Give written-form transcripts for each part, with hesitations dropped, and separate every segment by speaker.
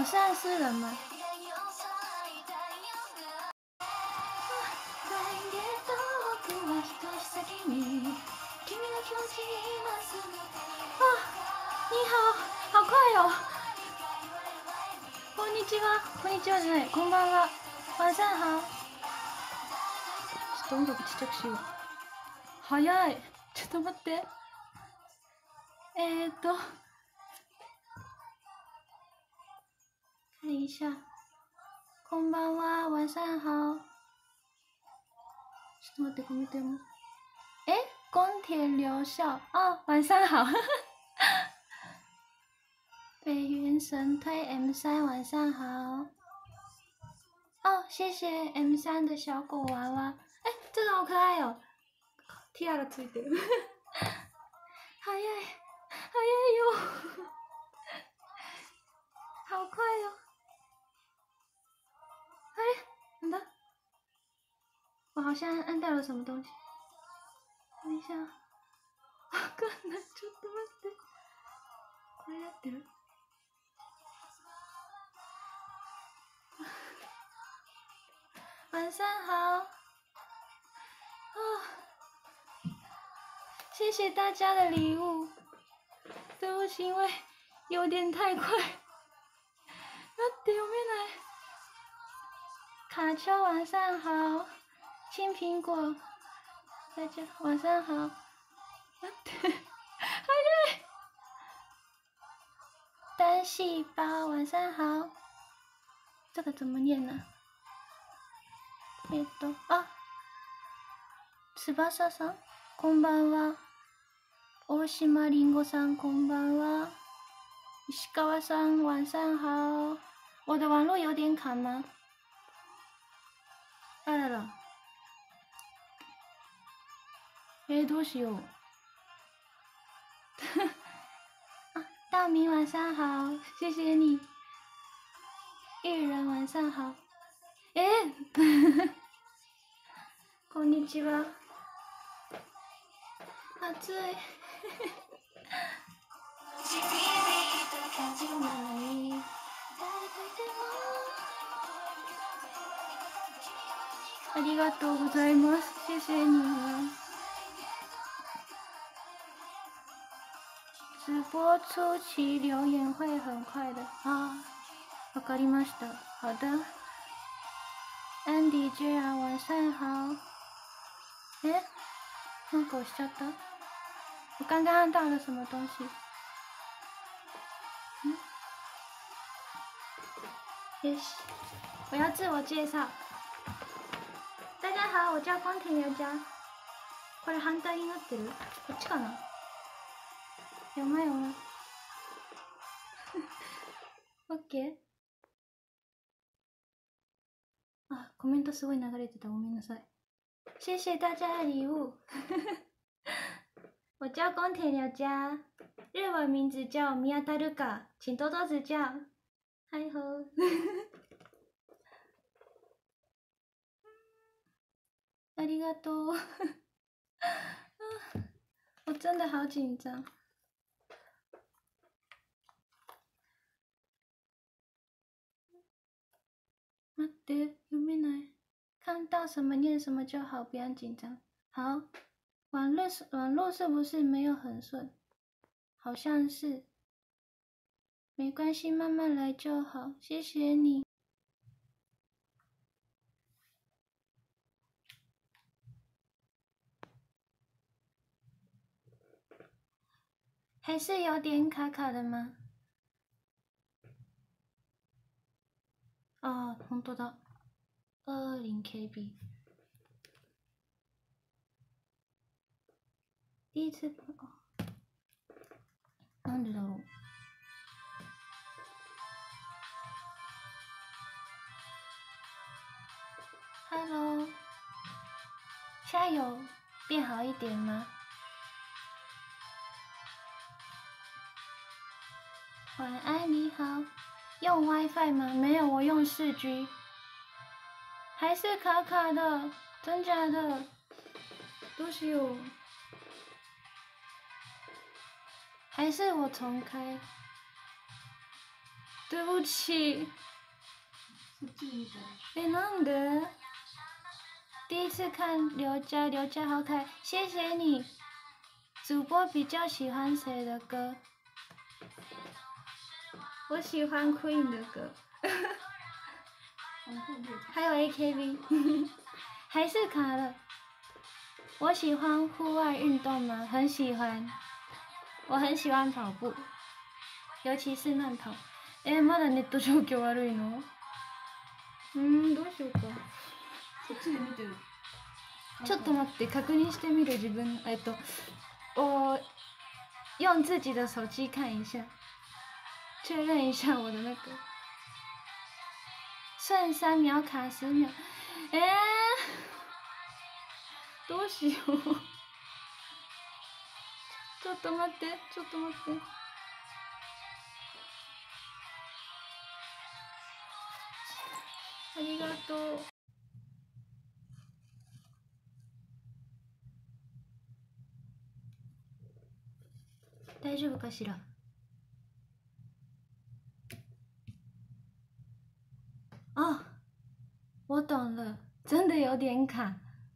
Speaker 1: 是暗示人吗？你好，好快哦！こんにちは，こんにちはじゃない、こんばんは，晚上好。ちょっと音楽ちっちゃくしよう。早い。ちょっと待って。看一下。こんばんは，晚上好。ちょっと待って、こ見ても。宫田留校哦，晚上好。北原神推 M3，晚上好。哦，谢谢 M3的小狗娃娃。这个好可爱哦。ティアラついてる。早いよ。好快哦。等等，我好像按掉了什么东西。等一下。わかんない。ちょっと待って。これやってる？晚上好。谢谢大家的礼物。对不起，因为有点太快。待って読めない。卡丘晚上好。青苹果，大家晚上好。待って，早い。单细胞晚上好。这个怎么念呢？翼さんこんばんは。大島りんごさんこんばんは。石川さん晚上好。我的网络有点卡吗？あらら。どうしよう。大明晚上好，谢谢你。玉人晚上好。こんにちは。暑い。ありがとうございます。谢谢你们。直播初期留言会很快的啊，わかりました。好的。Andy J 啊，晚上好。なんか押しちゃった？我刚刚按到了什么东西？よし，我要自我介绍。大家好，我叫光田由佳。これ反対になってる？こっちかな？有吗？OK。コメントすごい流れてた，ごめんなさい。谢谢大家的礼物。我叫宫田由佳，日文名字叫宮田瑠香，请多多指教。嗨吼！ありがとう。我真的好紧张。待って，読めない。看到什么念什么就好，不要紧张。好，网络是不是没有很顺？好像是。没关系，慢慢来就好。谢谢你。还是有点卡卡的吗？本当だ。20KB。第一次なんでだろう。Hello， 现在有变好一点吗？晚安，你好。用 WiFi 吗？没有，我用4G。还是卡卡的，真假的？どうしよう。还是我重开？ 对不起。
Speaker 2: 是记得。
Speaker 1: 哎，なんで？第一次看刘佳，刘佳好可爱，谢谢你。主播比较喜欢谁的歌？我喜欢 Queen 的歌，还有 AKB，还是卡了。我喜欢户外运动吗？很喜欢，我很喜欢跑步，尤其是慢跑。まだネット状況悪いの？どうしようか。
Speaker 2: そっちで見てる。
Speaker 1: ちょっと待って、確認してみる自分。我用自己的手机看一下，确认一下我的那个。算3秒卡10秒，どうしよう。ちょっと待って、ちょっと待って。ありがとう。大丈夫かしら？哦，我懂了，真的有点卡。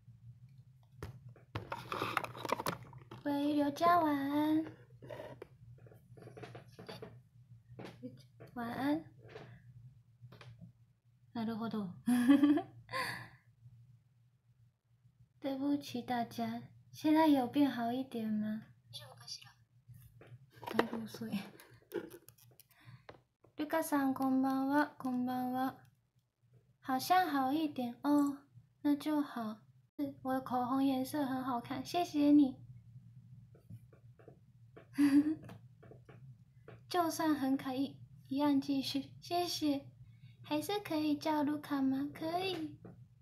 Speaker 1: 喂，刘佳，晚安。晚安。なるほど。对不起大家，现在有变好一点吗？だいぶ遅い。ルカさんこんばんは，こんばんは。好像好一点哦，那就好。我的口红颜色很好看，谢谢你。就算很卡一样继续，谢谢。还是可以叫卢卡吗？可以。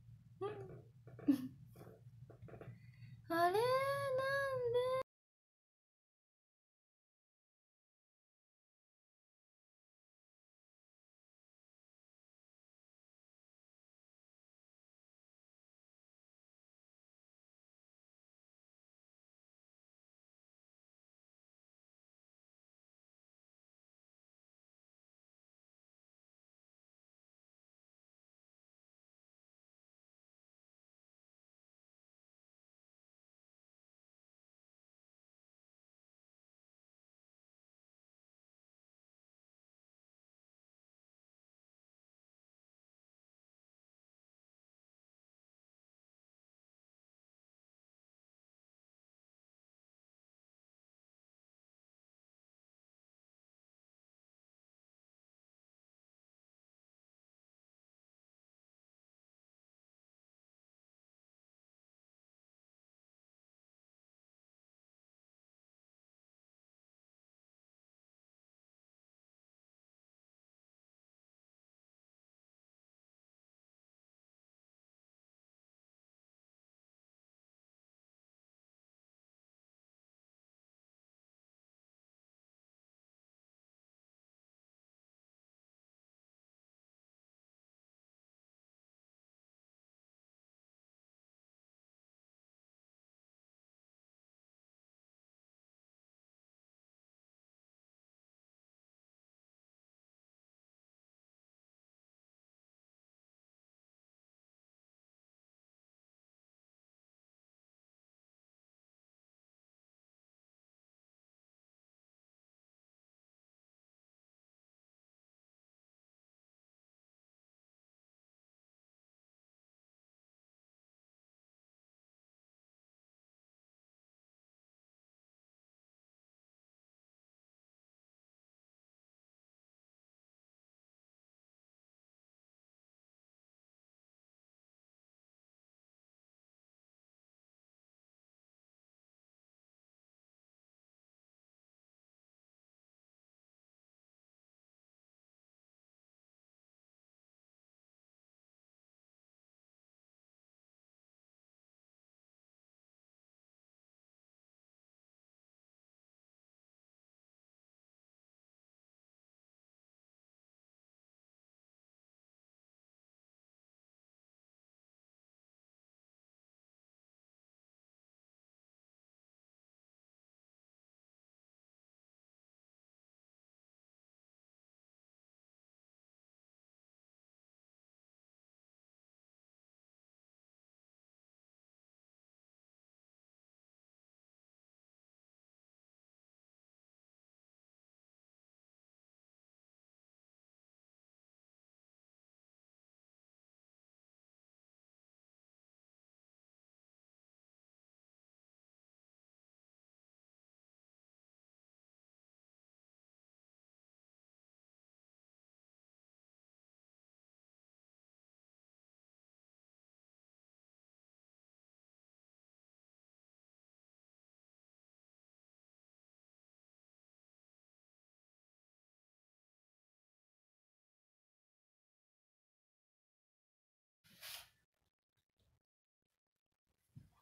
Speaker 1: あれ？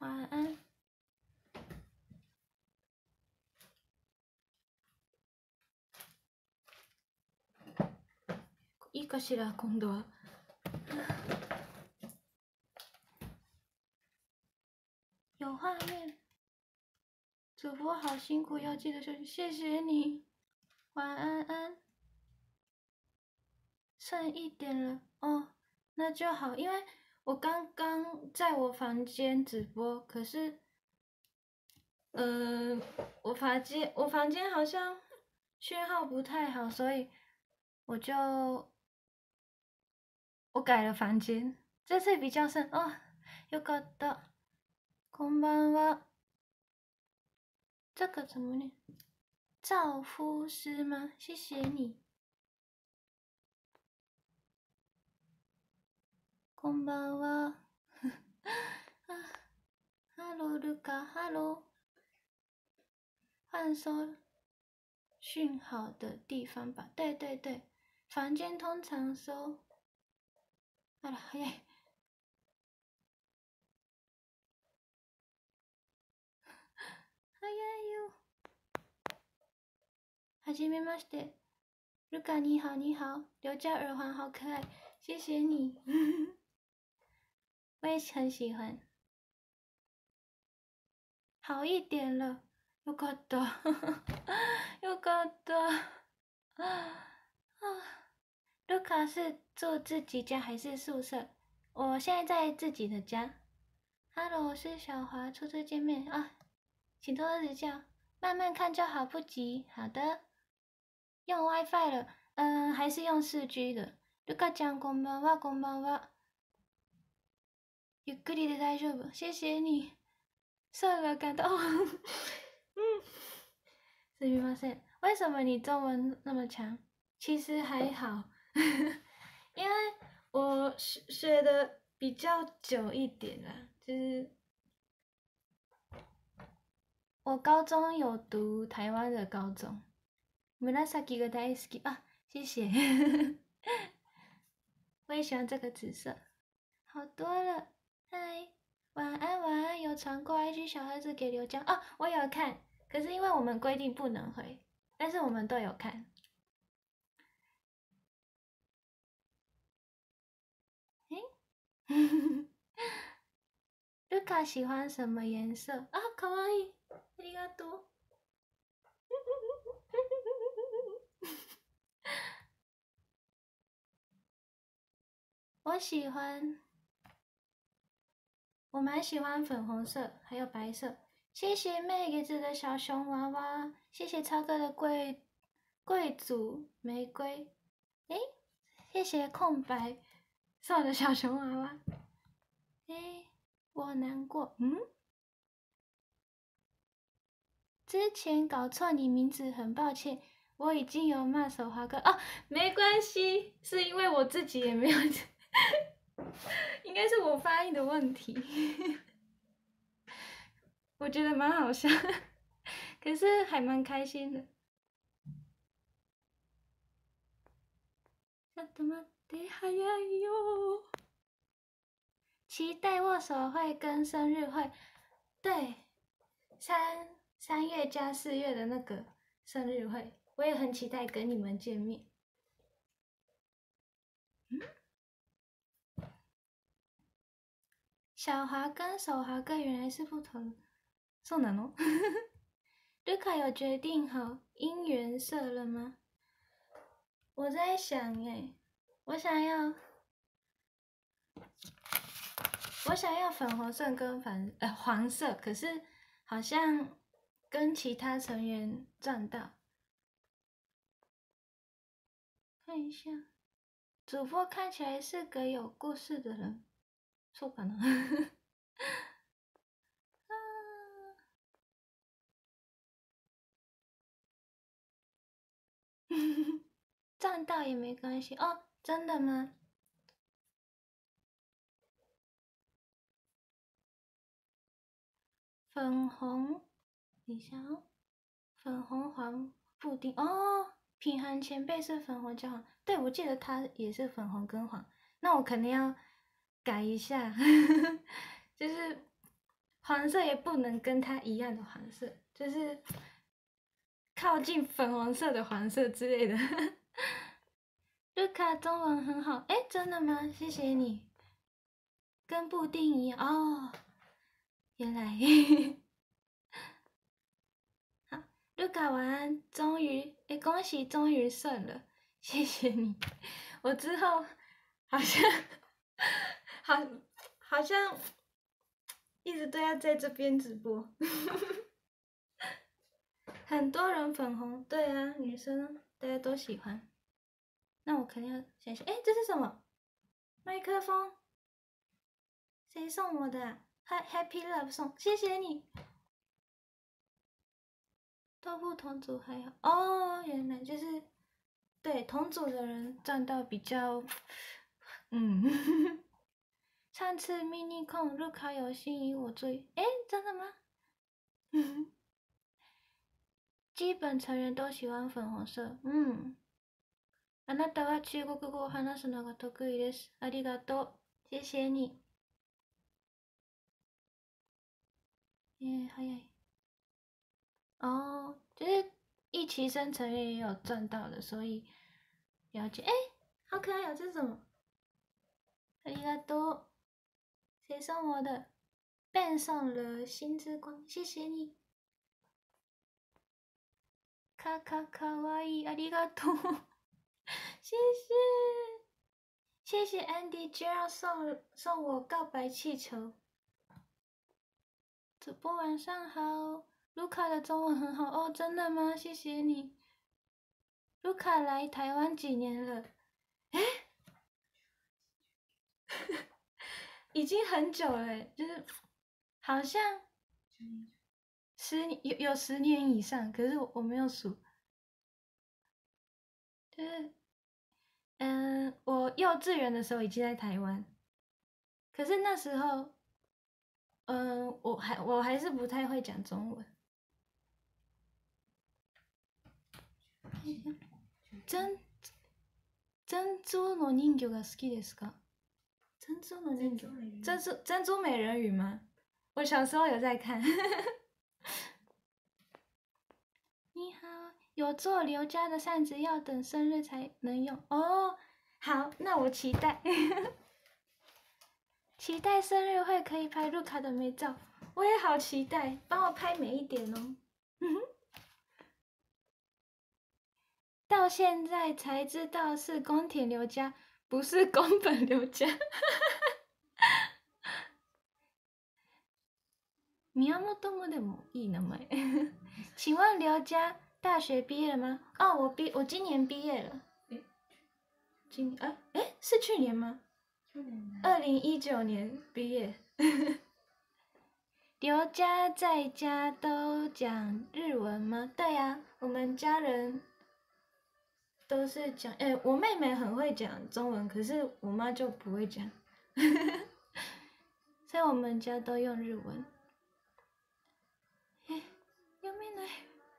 Speaker 1: 晚安。いいかしら今度は。有画面。主播好辛苦，要记得休息。谢谢你，晚安安。剩1点了哦，那就好，因为我刚刚在我房间直播，可是，我房间好像讯号不太好，所以我改了房间，这次比较顺哦。よかった。こんばんは。这个怎么念？赵夫师吗？谢谢你。こんばんは。Hello， 卢卡 ，Hello。换收讯好的地方吧。对对对，房间通常收。あら早い。早いよ。はじめまして，卢卡你好你好，刘家耳环好可爱，谢谢你。我也很喜欢。好一点了，よかった，よかった。卢卡是住自己家还是宿舍？我现在在自己的家。Hello， 我是小华，初次见面啊，请多多指教，慢慢看就好，不急。好的，用 WiFi 了，还是用4G 的。卢卡ちゃんこんばんは、こんばんは。ゆっくりで大丈夫，谢谢你。算了，感到すみません。为什么你中文那么强？其实还好，因为我学的比较久一点啦，就是我高中有读台湾的高中。紫が大好き啊，谢谢。我也喜欢这个紫色，好多了。嗨，晚安晚安，有传过IG 小盒子给刘江哦，我有看，可是因为我们规定不能回，但是我们都有看。卢卡喜欢什么颜色啊？可愛い，ありがとう。我喜欢，我蛮喜欢粉红色，还有白色。谢谢妹给子的小熊娃娃，谢谢超哥的贵族玫瑰。诶，谢谢空白送的小熊娃娃。诶，我难过。之前搞错你名字，很抱歉。我已经有骂手华哥哦，没关系，是因为我自己也没有，应该是我发音的问题。我觉得蛮好笑，可是还蛮开心的。ちょっと待って、早いよ。期待握手会跟生日会，对，3月加4月的那个生日会，我也很期待跟你们见面。小华跟手华哥原来是不同，そうなの？卢卡有决定好姻缘色了吗？我在想我想要粉红色跟黄色，可是好像跟其他成员撞到。看一下，主播看起来是个有故事的人，そうかな？撞到也没关系哦，真的吗？粉红，等一下哦，粉红黄布丁哦，品涵前辈是粉红加黄，对，我记得他也是粉红跟黄，那我肯定要改一下，就是黄色也不能跟它一样的黄色，就是靠近粉红色的黄色之类的。卢卡中文很好，哎，真的吗？谢谢你。跟布丁一样哦，原来。好，卢卡晚安，终于，哎，恭喜终于顺了，谢谢你。我之后好像好像一直都要在这边直播。很多人粉红，对啊，女生大家都喜欢。那我肯定要想想，哎，这是什么？麦克风？谁送我的？Happy Love 送，谢谢你。都不同组还好哦，原来就是对同组的人赚到比较，上次 mini 控入卡有心仪我最，哎，真的吗？基本成员都喜欢粉红色，あなたは中国語を話すのが得意です。ありがとう，谢谢你。早い。哦，就是一期生成员也有赚到的，所以了解。哎，好可爱哦，这是什么？ありがとう。谁送我的？Ben送了星之光，谢谢你。かわいい，ありがとう。谢谢 Andy J 送我告白气球。主播晚上好，卢卡的中文很好哦，真的吗？谢谢你。卢卡来台湾几年了？哎，已经很久了，就是好像有10年以上，可是我没有数。就是我幼稚园的时候已经在台湾，可是那时候我还是不太会讲中文。珍珠の人魚が好きですか？珍珠の人魚，珍珠美人鱼吗？我小时候有在看。你好，有做刘家的扇子，要等生日才能用哦。好，那我期待，期待生日会可以拍卢卡的美照。我也好期待，帮我拍美一点哦。到现在才知道是宫田刘家，不是宫本刘家。宮本もでもいい名前。请问刘家大学毕业了吗？哦，我今年毕业了。是去年吗？2019年毕业。刘家在家都讲日文吗？对呀，我们家人都是讲，我妹妹很会讲中文，可是我妈就不会讲，所以我们家都用日文。有没来？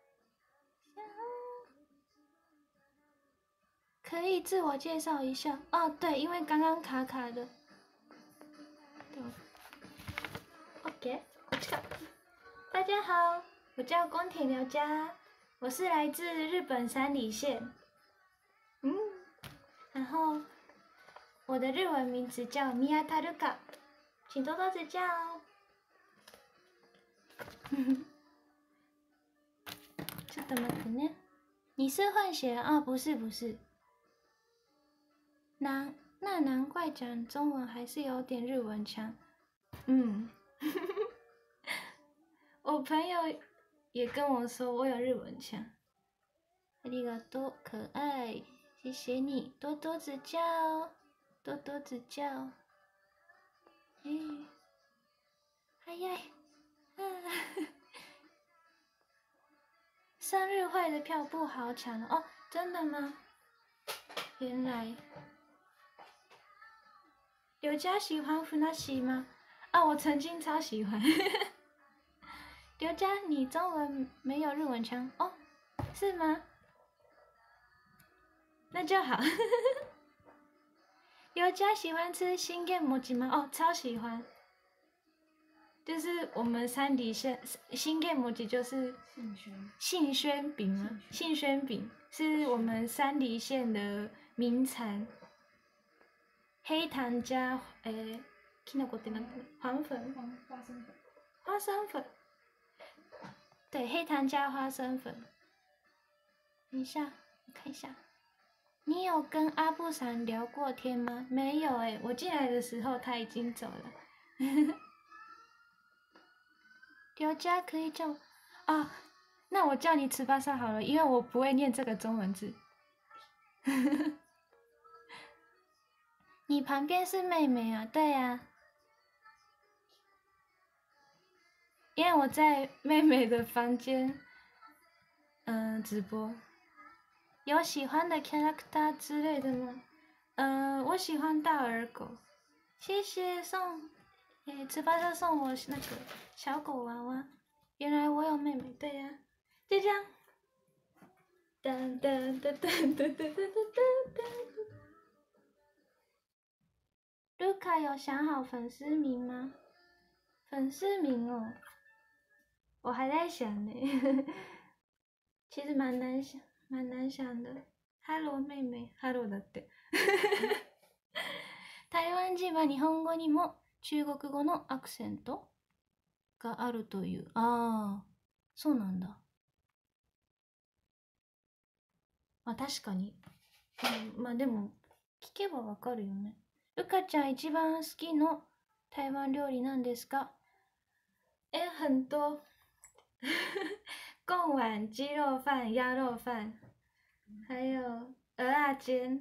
Speaker 1: 可以自我介绍一下哦。对，因为刚刚卡卡的。对 OK， 大家好，我叫宫田刘家，我是来自日本山梨县。然后我的日文名字叫宮田瑠香，请多多指教哦。ちょっと待ってね。你是混血哦？不是。那难怪讲中文还是有点日文腔。我朋友也跟我说我有日文腔。ありがとう，可爱，谢谢你，多多指教，多多指教。哎呀，生日会的票不好抢哦，真的吗？原来刘家喜欢f那西吗？啊，我曾经超喜欢。刘家，你中文没有日文腔哦？是吗？那就好。刘家喜欢吃新燕摩吉吗？哦，超喜欢。 就是我们山梨县新店摩吉就是信宣饼吗？信宣饼是我们山梨县的名产，黑糖加きのこってなんだ？黄粉？
Speaker 2: 花生粉。
Speaker 1: 花生粉。对，黑糖加花生粉。等一下，我看一下。你有跟阿布桑聊过天吗？没有我进来的时候他已经走了。刘家可以叫我啊，那我叫你糍粑萨好了，因为我不会念这个中文字。你旁边是妹妹啊？对呀，因为我在妹妹的房间，直播。有喜欢的 character 之类的吗？我喜欢大耳狗，谢谢送，糍粑萨送我那个小狗娃娃。原来我有妹妹，对呀，就这样。噔噔噔噔噔噔噔噔噔。卢卡有想好粉丝名吗？粉丝名哦，我还在想呢，其实蛮难想的。Hello 妹妹 ，Hello だって。台湾人は日本語にも中国語のアクセントがあるという。ああ、そうなんだ。まあ確かに。まあでも聞けばわかるよね。ルカちゃん一番好きの台湾料理なんですか？很多。贡丸、鸡肉饭、鸭肉饭，还有鹅啊煎，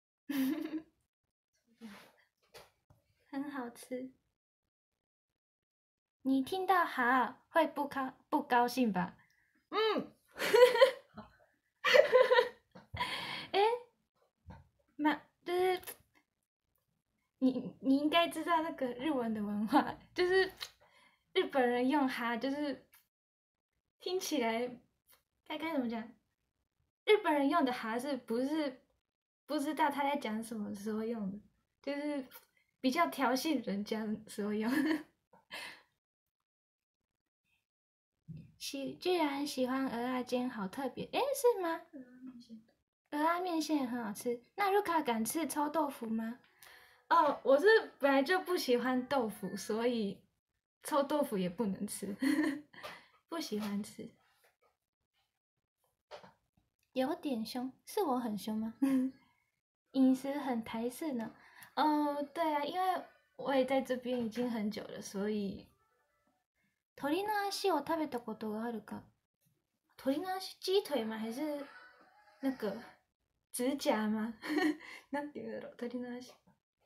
Speaker 1: 很好吃。你听到哈会不高兴吧？就是你应该知道那个日文的文化，就是日本人用哈，就是听起来该怎么讲？日本人用的哈是不知道他在讲什么时候用的，就是比较调戏人家的时候用。居然喜欢鹅啊煎，好特别，是吗？鹅啊面线也很好吃。那卢卡敢吃臭豆腐吗？哦，我是本来就不喜欢豆腐，所以臭豆腐也不能吃，不喜欢吃。有点凶，是我很凶吗？饮食很台式呢。对啊，因为我也在这边已经很久了，所以。鳥の足を食べたことがあるか？鳥の足、鸡腿吗？还是那个指甲吗？なんていうんだろう、鳥の足。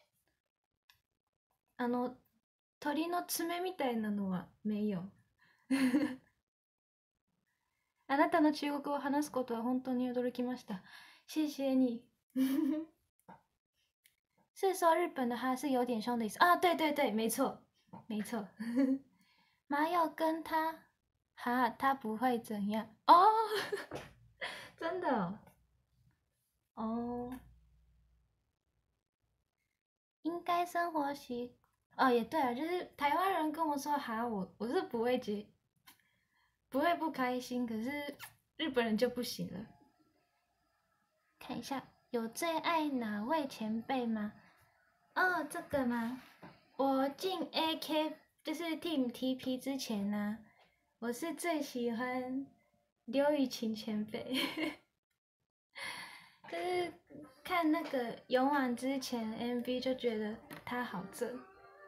Speaker 1: 鳥の爪みたいなのは没有。あなたの中国語を話すことは本当に驚きました。谢谢你。是说日本的哈是有点凶的意思啊？对对对，没错没错。马友跟他哈，他不会怎样哦。真的哦。应该生活习也对啊，就是台湾人跟我说哈，我是不会不会不开心，可是日本人就不行了。看一下，有最爱哪位前辈吗？这个吗？我进 AK 就是 Team TP 之前呢，我是最喜欢刘雨晴前辈。就是看那个勇往之前 MV 就觉得他好正。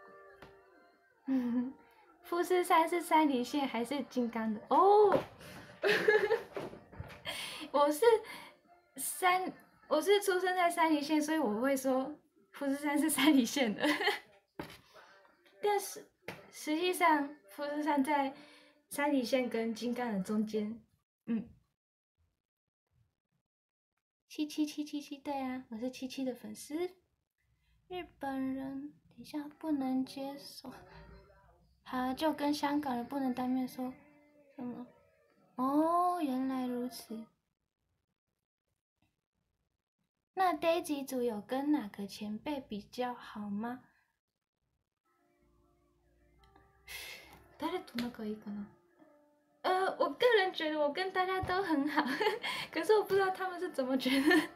Speaker 1: 富士山是山梨县还是金刚的？哦，我是出生在山梨县，所以我会说富士山是山梨县的。但是实际上富士山在山梨县跟金刚的中间。7777，对啊，我是77的粉丝。日本人，等一下不能接受。好，就跟香港人不能当面说什么。哦，原来如此。那 Daisy 组有跟哪个前辈比较好吗？ 誰と仲いいかな？我个人觉得我跟大家都很好，可是我不知道他们是怎么觉得。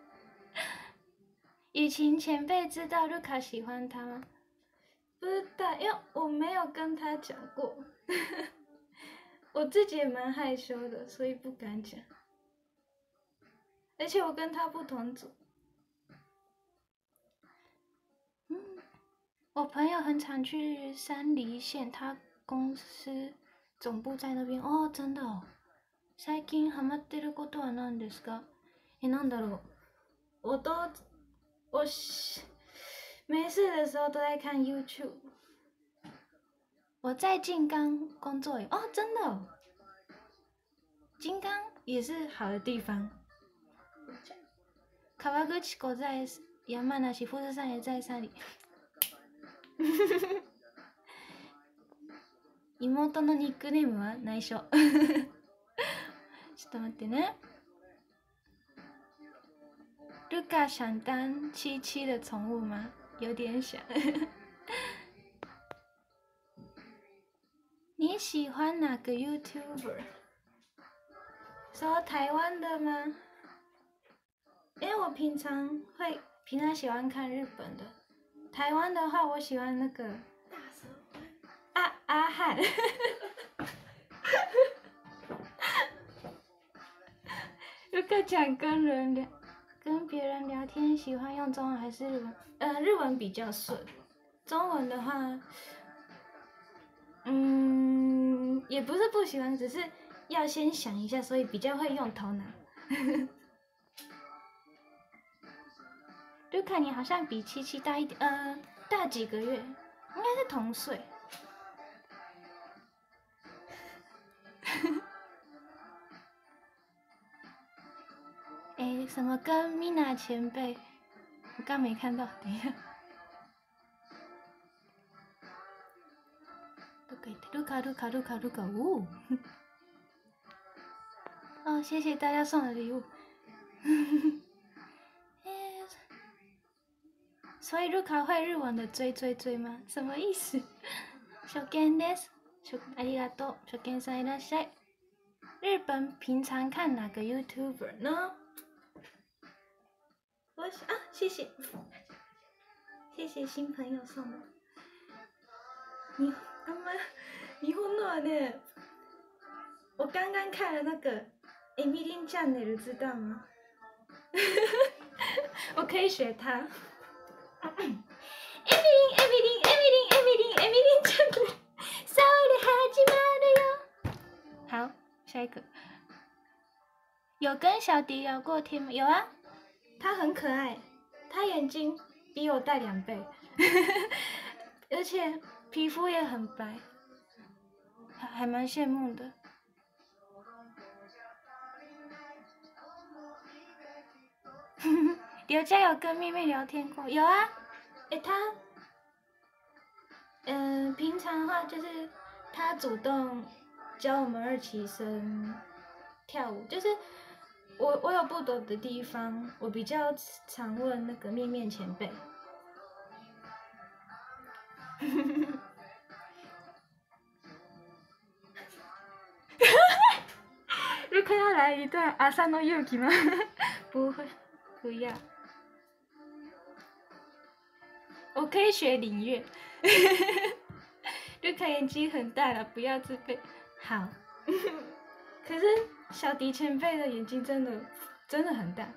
Speaker 1: 雨晴前辈知道卢卡喜欢他吗？不知道，因为我没有跟他讲过，我自己也蛮害羞的，所以不敢讲。而且我跟他不同组。我朋友很常去山梨县，他公司总部在那边。哦，真的哦。最近ハマってることは何ですか？なんだろう。我没事的时候都在看 YouTube。我在金刚工作耶。哦，真的哦。金刚也是好的地方。川口湖在山梨，富士山也在山里。妹のニックネームは内緒。ちょっと待ってね。卢卡想当七七的宠物吗？有点想。你喜欢哪个 YouTuber？ 说台湾的吗？因为我平常喜欢看日本的，台湾的话我喜欢那个阿汉。如果讲跟别人聊天，喜欢用中文还是日文？日文比较顺，中文的话，也不是不喜欢，只是要先想一下，所以比较会用头脑。卢卡，你好像比七七大一点，大几个月，应该是同岁。什么跟米娜前辈？我刚没看到，等一下。卢卡，哦，谢谢大家送的礼物。所以卢卡会日文的追吗？什么意思？初見です。ありがとう。初見さんいらっしゃい。日本平常看哪个 YouTuber 呢？谢谢，谢谢新朋友送的。日本のはね，我刚刚看了那个 Emily Channel， 知道吗？我可以学他。Emily Channel， それ始まるよ。好，下一个。有跟小迪聊过天吗？有啊，他很可爱，他眼睛比我大2倍，而且皮肤也很白，还蛮羡慕的。刘佳有跟妹妹聊天过？有啊，他，平常的话就是他主动教我们2期生跳舞，就是我有不懂的地方，我比较常问那个面面前辈。如果要来一段阿萨诺勇気吗？不会，不要。我可以学领乐。卢卡眼睛很大了，不要自卑。好。可是小迪前辈的眼睛真的很大。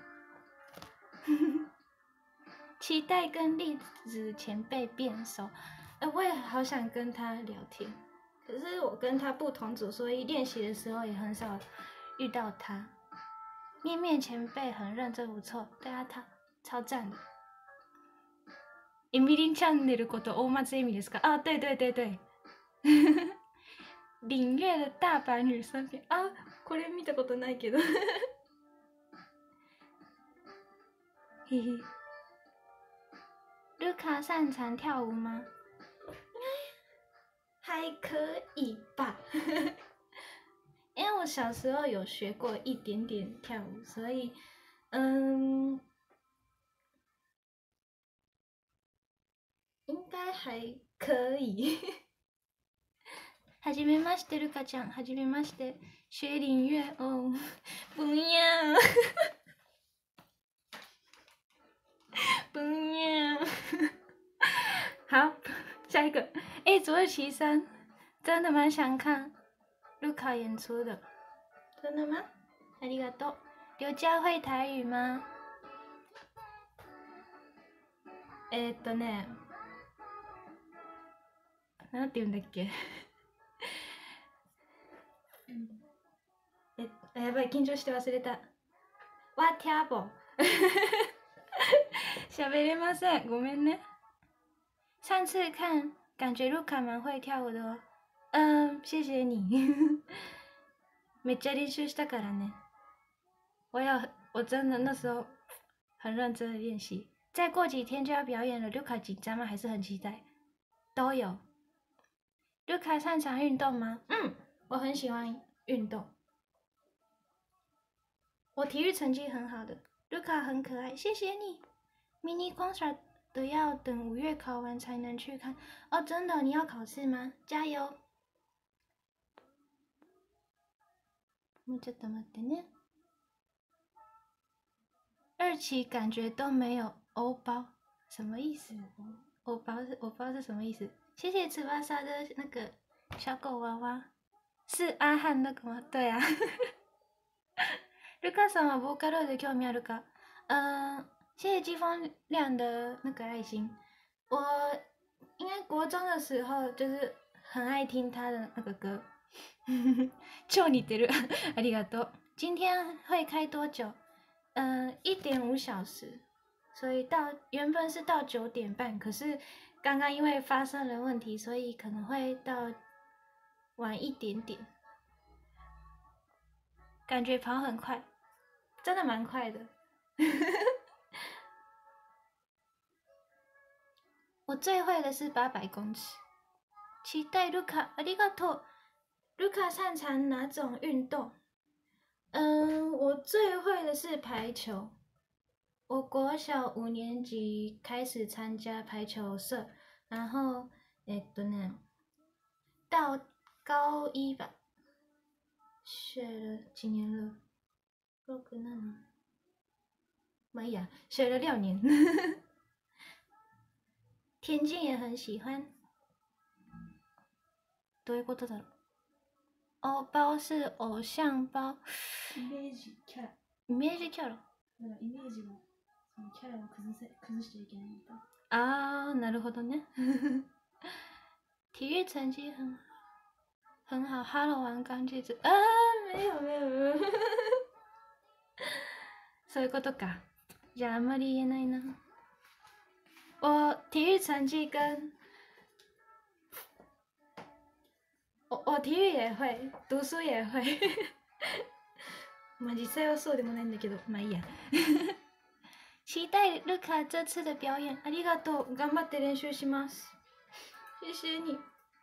Speaker 1: 期待跟栗子前辈变熟。我也好想跟他聊天，可是我跟他不同组，所以練習的时候也很少遇到他。面面前辈很认真不错，对啊，他超赞的。エミリンチャンネルこと大松エミですか？啊，对。领乐的大阪女生片啊，これ見たことないけど。嘿嘿。卢卡擅长跳舞吗？还可以吧。因为我小时候有学过一点点跳舞，所以应该还可以。 はじめましてルカちゃん，はじめまして，薛林月哦，不要，不要，好，下一个，哎，左耳其三，真的蛮想看卢卡演出的，真的吗？ありがとう。刘佳会台语吗？ね、なんて言うんだっけ？やばい、緊張して忘れた。わ、听不。喋れません，ごめんね。上次看，感觉卢卡蛮会跳舞的哦。谢谢你。めっちゃ練習したからね。我真的那时候很认真的练习。再过几天就要表演了，卢卡紧张吗？还是很期待？都有。卢卡擅长运动吗？我很喜欢运动。我体育成绩很好的，卢卡很可爱，谢谢你。mini concert 都要等5月考完才能去看哦，真的？你要考试吗？加油！もうちょっと待ってね。2期感觉都没有欧包，什么意思？欧包是什么意思？谢谢茨巴莎的那个小狗娃娃，是阿汉那个吗？对啊。ルカさんはボーカロイド興味あるか？谢谢季风亮的那个爱心。我应该国中的时候就是很爱听他的那个歌。超似てる，ありがとう。今天会开多久？1.5小时，所以原本是到9点半，可是刚刚因为发生了问题，所以可能会到晚一点点。感觉跑很快，真的蛮快的。我最会的是800公尺。期待卢卡，ありがとう。卢卡擅长哪种运动？我最会的是排球。我国小5年级开始参加排球社，然后到高1吧，学了几年了？6、7，没呀，学了6年。田径也很喜欢。どういうことだろう？欧包是偶像包。
Speaker 2: イメージキャラ。
Speaker 1: イメージキャラ。
Speaker 2: だからイメージをそのキャラを崩しちゃいけないんだ。
Speaker 1: 啊，なるほどね。体育成绩很好，哈喽玩钢锯子啊，没有。そういうことか。じゃああんまり言えないな。我体育成绩跟我体育也会，读书也会。まあ実際はそうでもないんだけど、まあいいや。期待ルカ这次的表演，ありがとう。頑張って練習します。谢谢你。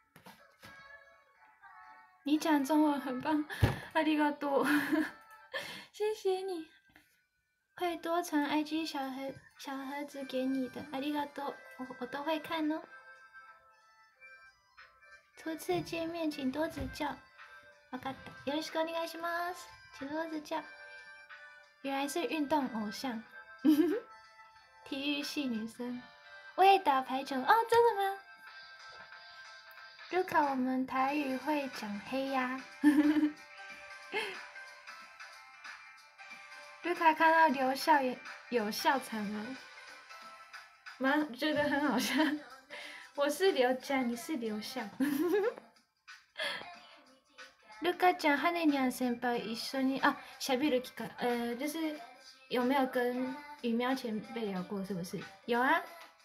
Speaker 1: 你讲中文很棒，ありがとう。谢谢你。会多传 IG 小盒子给你的，ありがとう。我都会看哦。初次见面，请多指教。わかった。よろしくお願いします。请多指教。原来是运动偶像，体育系女生。我也打排球哦，真的吗？卢卡，我们台语会讲黑鸭。卢卡看到刘笑也有笑场了，觉得很好笑。我是刘佳，你是刘笑。卢卡讲和那娘先輩一緒に喋る機会，就是有没有跟羽喵前辈聊过？是不是？有啊，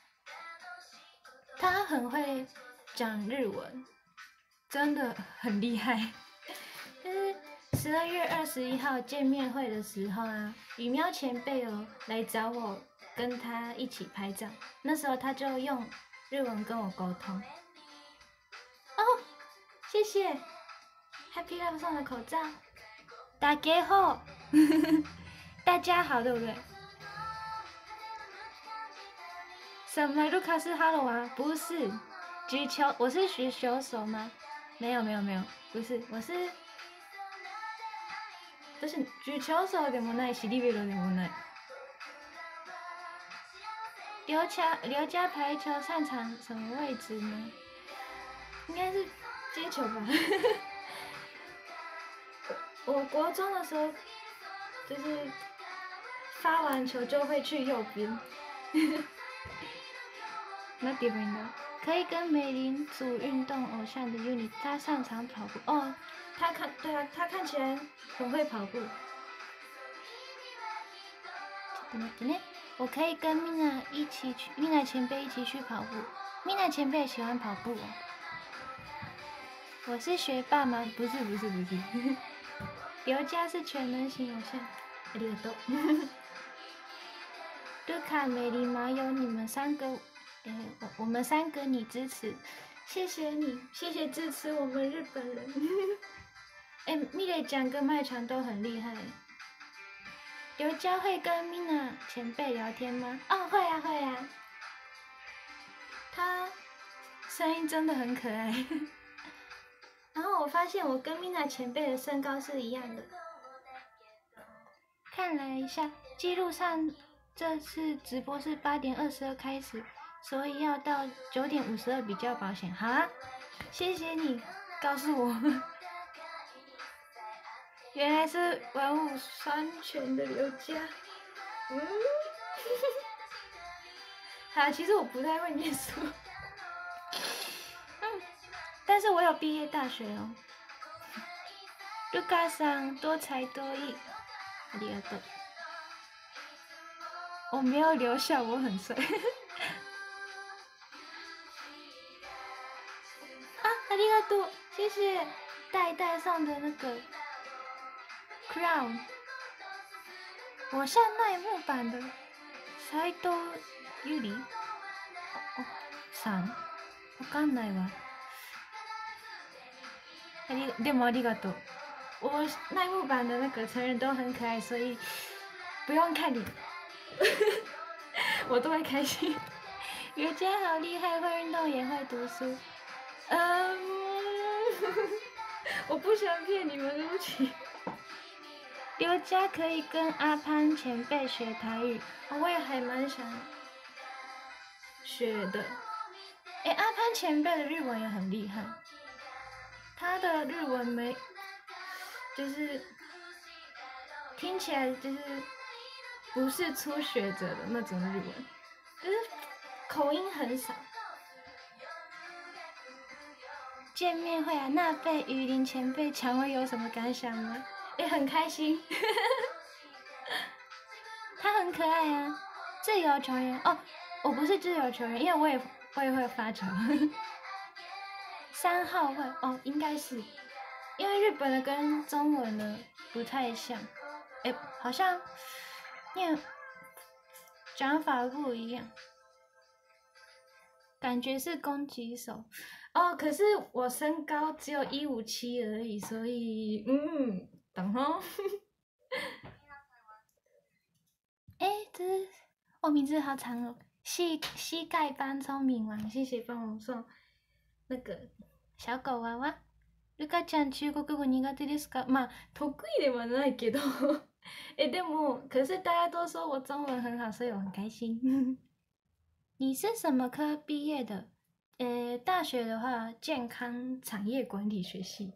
Speaker 1: 他很会讲日文，真的很厉害。就是12月21号见面会的时候啊，羽喵前辈来找我跟他一起拍照，那时候他就用日文跟我沟通。哦，谢谢 Happy Love 送的口罩，大家好，大家好，对不对？什么卢卡斯哈罗啊？不是，举球，我是举球手吗？ 没有，不是，不是举球手でもないしリベロでもない。刘家排球擅长什么位置呢？应该是接球吧。我国中的时候，就是发完球就会去右边。那地方的可以跟美玲组运动偶像的 UNI， 他擅长跑步哦。对啊，他看起来很会跑步。我可以跟 Mina 一起去，Mina 前辈一起去跑步。Mina 前辈喜欢跑步哦。我是学霸吗？不是。刘家是全能型偶像。ありがとう。卢卡、美丽、马友，你们三个，我们三个你支持，谢谢你，谢谢支持我们日本人。蜜蕾讲跟麦传都很厉害。刘佳会跟 Mina 前辈聊天吗？哦，会啊。他声音真的很可爱。然后我发现我跟 Mina 前辈的身高是一样的。看了一下记录上，这次直播是8:22开始，所以要到9:52比较保险。好啊，谢谢你告诉我。原来是文武双全的刘佳。好，其实我不太会念书。但是我有毕业大学哦。卢卡桑多才多艺，ありがとう。我没有留下，我很帅。啊，ありがとう，谢谢代送的那个 crown。我像奈木版的斎藤由里さん、わかんないわ。でもありがとう。我奈木版的那个成人都很可爱，所以不用看你。我都会开心。刘佳好厉害，会运动也会读书。我不想骗你们，对不起。刘佳可以跟阿潘前辈学台语，我也还蛮想学的。阿潘前辈的日文也很厉害，他的日文就是听起来就是不是初学者的那种日文，就是口音很少。见面会啊，那被雨林前辈抢会有什么感想吗？很开心。他很可爱啊，自由球员哦，我不是自由球员，因为我也会发球。3号会哦，应该是，因为日本的跟中文的不太像，好像念讲法不一样，感觉是攻击手哦。可是我身高只有157而已，所以等吼。这名字好长哦，膝盖般聪明王，谢谢帮我送那个小狗娃娃。ルカちゃん中国語苦手ですか？まあ得意ではないけど，でも可是大家都说我中文很好，所以我很开心。你是什么科毕业的？大学的话，健康产业管理学系。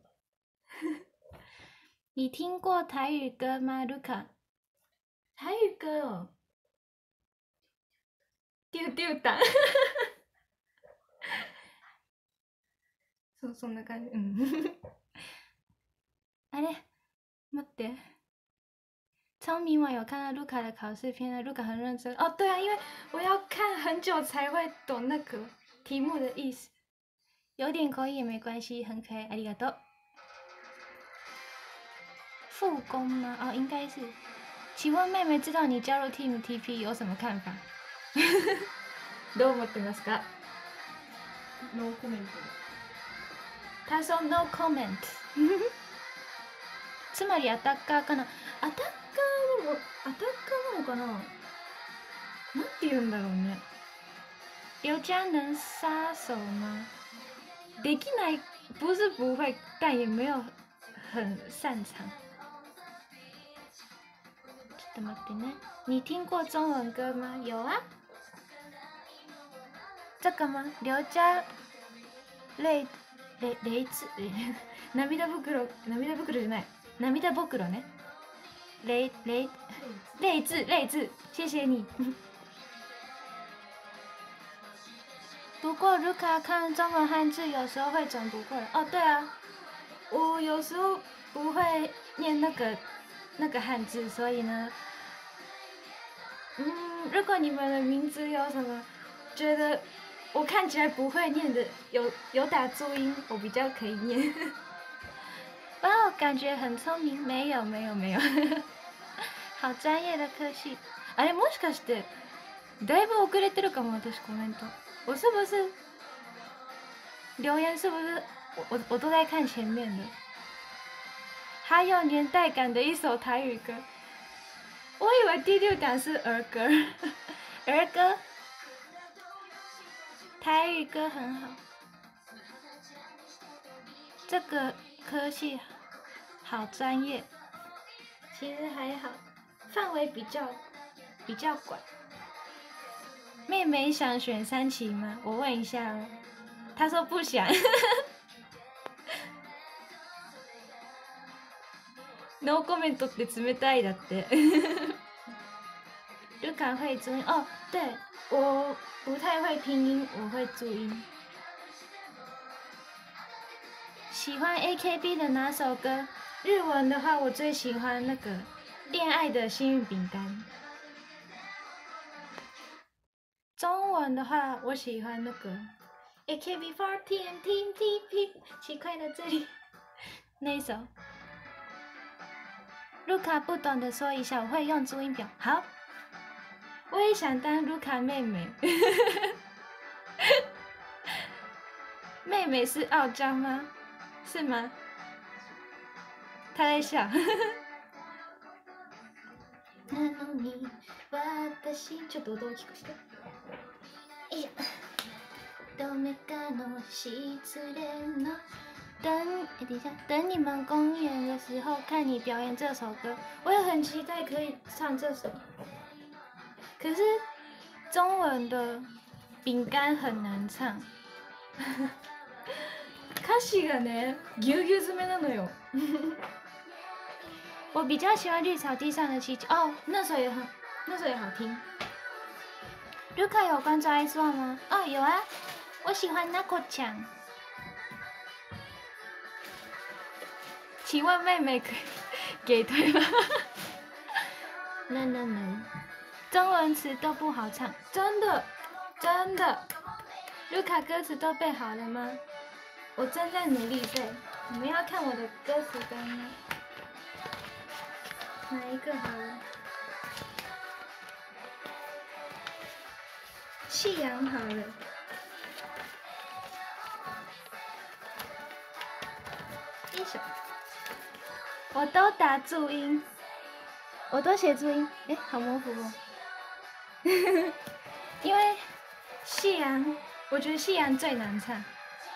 Speaker 1: 你听过台语歌吗，卢卡？台语歌哦。丢蛋。そんな感じ。あれ待って。聪明网有看到卢卡的考试片了，卢卡很认真哦。对啊，因为我要看很久才会懂那个题目的意思。有点口音也没关系，很可爱。ありがとう。复工吗？哦，应该是。请问妹妹知道你加入 Team TP 有什么看法？どう思ってますか？
Speaker 2: No comment。
Speaker 1: 他说 No comment。つまりアタッカーかな？アタッカーなのかな？なんて言うんだろうね。刘佳能杀手吗？できない不是不会，但也没有很擅长。怎么的呢？你听过中文歌吗？有啊。这个吗？刘家泪子涙袋じゃない涙袋ね。泪字，谢谢你。不过卢卡看中文汉字有时候会转不过来。哦，对啊，我有时候不会念那个汉字，所以呢，如果你们的名字有什么觉得我看起来不会念的，有打注音，我比较可以念。哇，感觉很聪明。没有，好专业的科系。あれもしかしてだいぶ遅れてるかも私コメント。我是不是留言是不是我都在看前面的？还有年代感的一首台语歌。我以为第六感是儿歌，儿歌，台语歌很好。这个科系好专业，其实还好，范围比较广。妹妹想选三期吗？我问一下哦。她说不想。ノーコメントって冷たいだって。卢卡会注音哦，对，我不太会拼音，我会注音。喜欢 AKB 的哪首歌？日文的话，我最喜欢那个《恋爱的幸运饼干》。中文的话，我喜欢那个 AKB48 and Team TP， 奇怪的这里那一首。卢卡不懂的说一下，我会用注音表。好，我也想当卢卡妹妹。妹妹是傲娇吗？是吗？他在笑。なのに私ちょっと音大きくして。いや。どめかの失恋の等一下，等你们公演的时候看你表演这首歌，我也很期待可以唱这首。可是中文的饼干很难唱。歌詞がね、ぎゅうぎゅう詰めなのよ。我比较喜欢绿草地上的气球哦，那首也好听。卢卡有关注 S1 吗？哦，有啊，我喜欢 Nako 酱。请问妹妹可以给推吗？No，中文词都不好唱，真的。卢卡歌词都背好了吗？我正在努力背。你们要看我的歌词单吗？哪一个好了？夕阳好了。一首。我都打注音，我都写注音，哎，好模糊哦。因为夕阳，我觉得夕阳最难唱。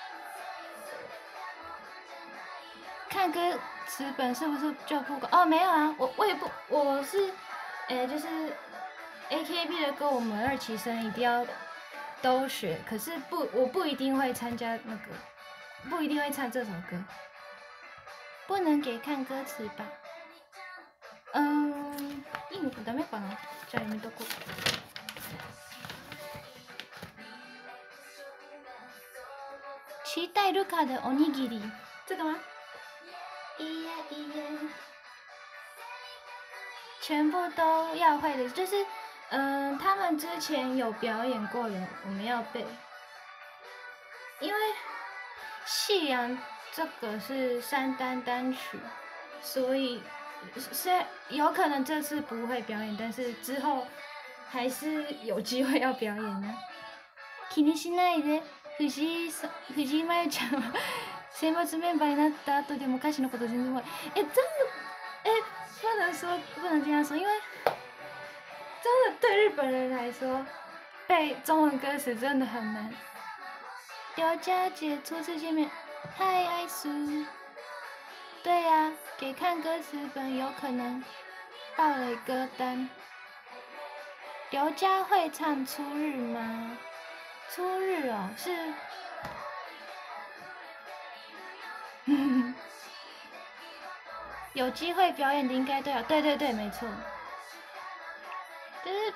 Speaker 1: 看歌词本是不是就不够？哦，没有啊，我也不，我是，就是 AKB 的歌，我们2期生一定要都学，可是我不一定会参加那个，不一定会唱这首歌。不能给看歌词吧？いいのかダメかな？じゃあやめとこう。期待卢卡的おにぎり，这个吗？全部都要会的，就是他们之前有表演过的，我们要背。因为夕阳这个是3单单曲，所以有可能这次不会表演，但是之后还是有机会要表演的。気にしないで、藤井真由ちゃんは選抜メンバーになった後でも歌詞のこと全然不会。真的，不能这样说，因为真的对日本人来说，背中文歌词真的很难。刘佳姐初次见面， 嗨，爱苏。对呀、给看歌词本有可能爆雷歌单。刘佳会唱初日吗？初日哦，是。有机会表演的应该都有，对对对，没错。就是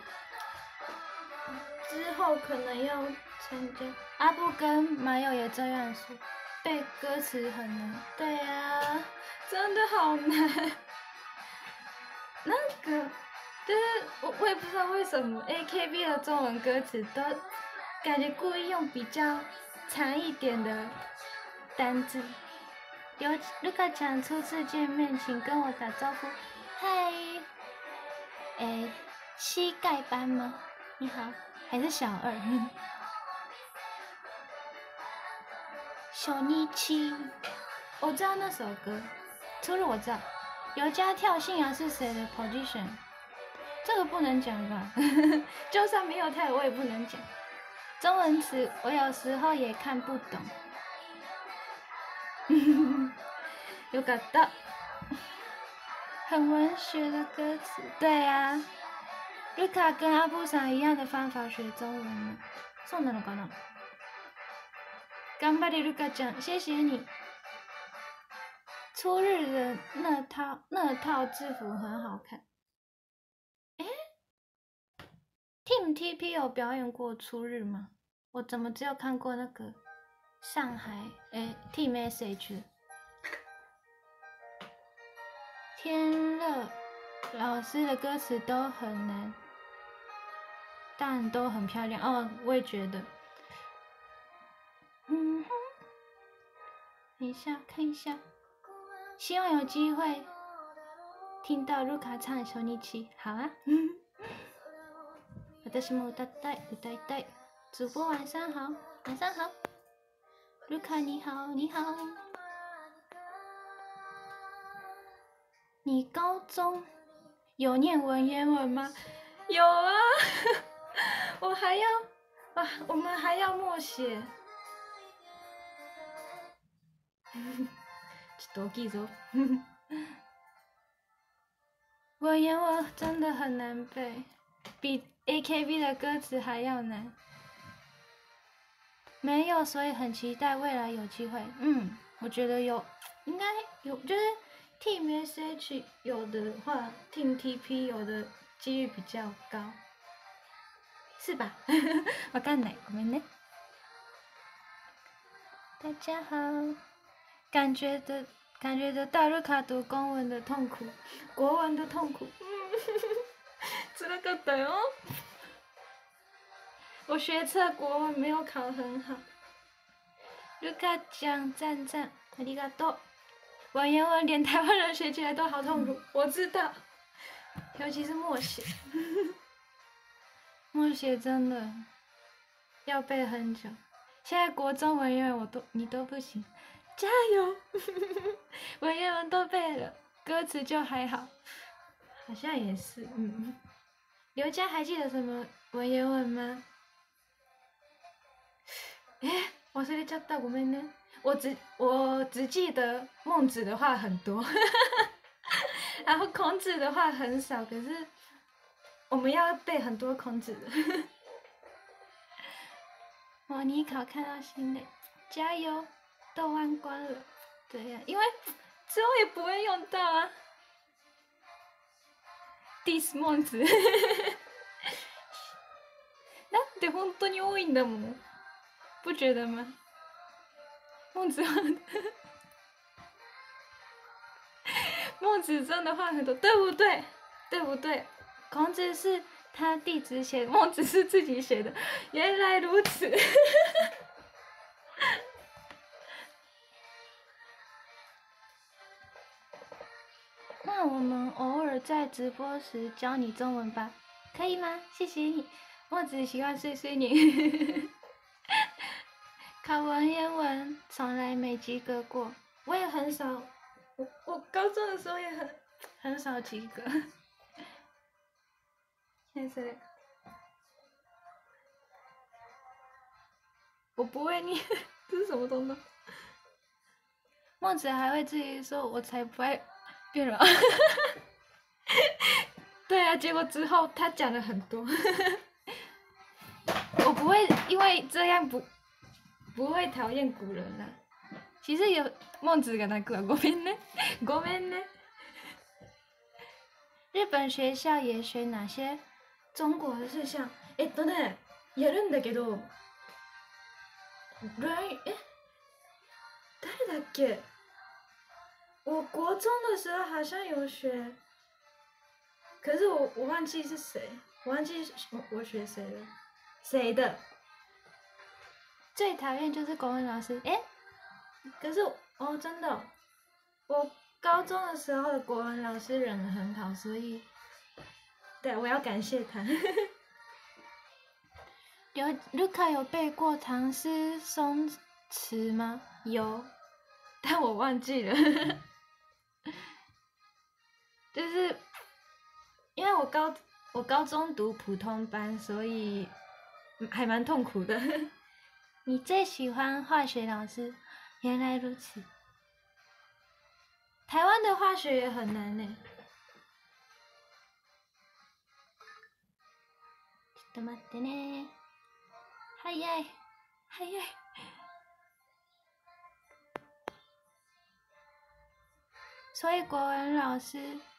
Speaker 1: 之后可能要参加。阿布跟马友也这样说，背歌词很难。对啊，真的好难。那个就是我也不知道为什么 AKB 的中文歌词都感觉故意用比较长一点的单字。卢卡讲初次见面，请跟我打招呼。嗨，膝盖班吗？你好，还是小二？小尼奇，我知道那首歌，初日我知道。刘家跳信仰是谁的 position？ 这个不能讲吧？就算没有跳，我也不能讲。中文词我有时候也看不懂。有感到很文学的歌词，对啊。卢卡跟阿布桑一样的方法学中文呢，そうなのかな？頑張れ卢卡讲，谢谢你。初日的那套制服很好看。Team TP 有表演过初日吗？我怎么只有看过那个上海Team SH 天乐老师的歌词都很难，但都很漂亮哦，我也觉得。哼，等一下看一下，希望有机会听到卢卡唱《小尼奇》。好啊。私も歌いたい。主播晚上好，晚上好。卢卡你好，你好。你高中有念文言文吗？有啊。我们还要默写。ちょっと大きいぞ。文言文真的很难背，比 AKB 的歌词还要难。没有，所以很期待未来有机会。我觉得应该有，就是 Team SH 有的话，Team TP 有的几率比较高，是吧？わかんない，ごめんね。大家好，感觉得到卢卡读公文的痛苦，国文的痛苦。辛かったよ。我学测国文没有考很好。卢卡讲赞，ありがとう。文言文连台湾人学起来都好痛苦，我知道，尤其是默写。默写真的要背很久。现在国中文言文你都不行，加油！文言文都背了，歌词就还好，好像也是。刘佳还记得什么文言文吗？忘れちゃった，ごめんね。我只记得孟子的话很多，然后孔子的话很少，可是我们要背很多孔子的。模拟考看到心累，加油！都忘光了，对呀，因为之后也不会用到啊。diss 孟子。だって本当に多いんだもん，不觉得吗？孟子孟子真的话很多，对不对？对不对？孔子是他弟子写的，孟子是自己写的，原来如此。那我们偶尔在直播时教你中文吧，可以吗？谢谢你，孟子喜欢碎碎念。考文言文从来没及格过，我也很少，我高中的时候也很少及格。现在我不会念，这是什么东东？ 孟子还会自己说：“我才不爱变软。”对啊，结果之后他讲了很多，我不会因为这样不会讨厌古人啦。其实有孟子が泣くわ，ごめんね，ごめんね。日本学校也学哪些中国的事项？やるんだけど、誰だっけ？我国中的时候好像有学，可是我忘记是谁，我忘记我学谁了，谁的？最讨厌就是国文老师，可是真的，我高中的时候的国文老师人很好，所以，对，我要感谢他。卢卡有背过唐诗宋词吗？有，但我忘记了。就是因为我高中读普通班，所以还蛮痛苦的。你最喜欢化学老师？原来如此。台湾的化学也很难呢。ちょっと待ってね。早い。所以国文老师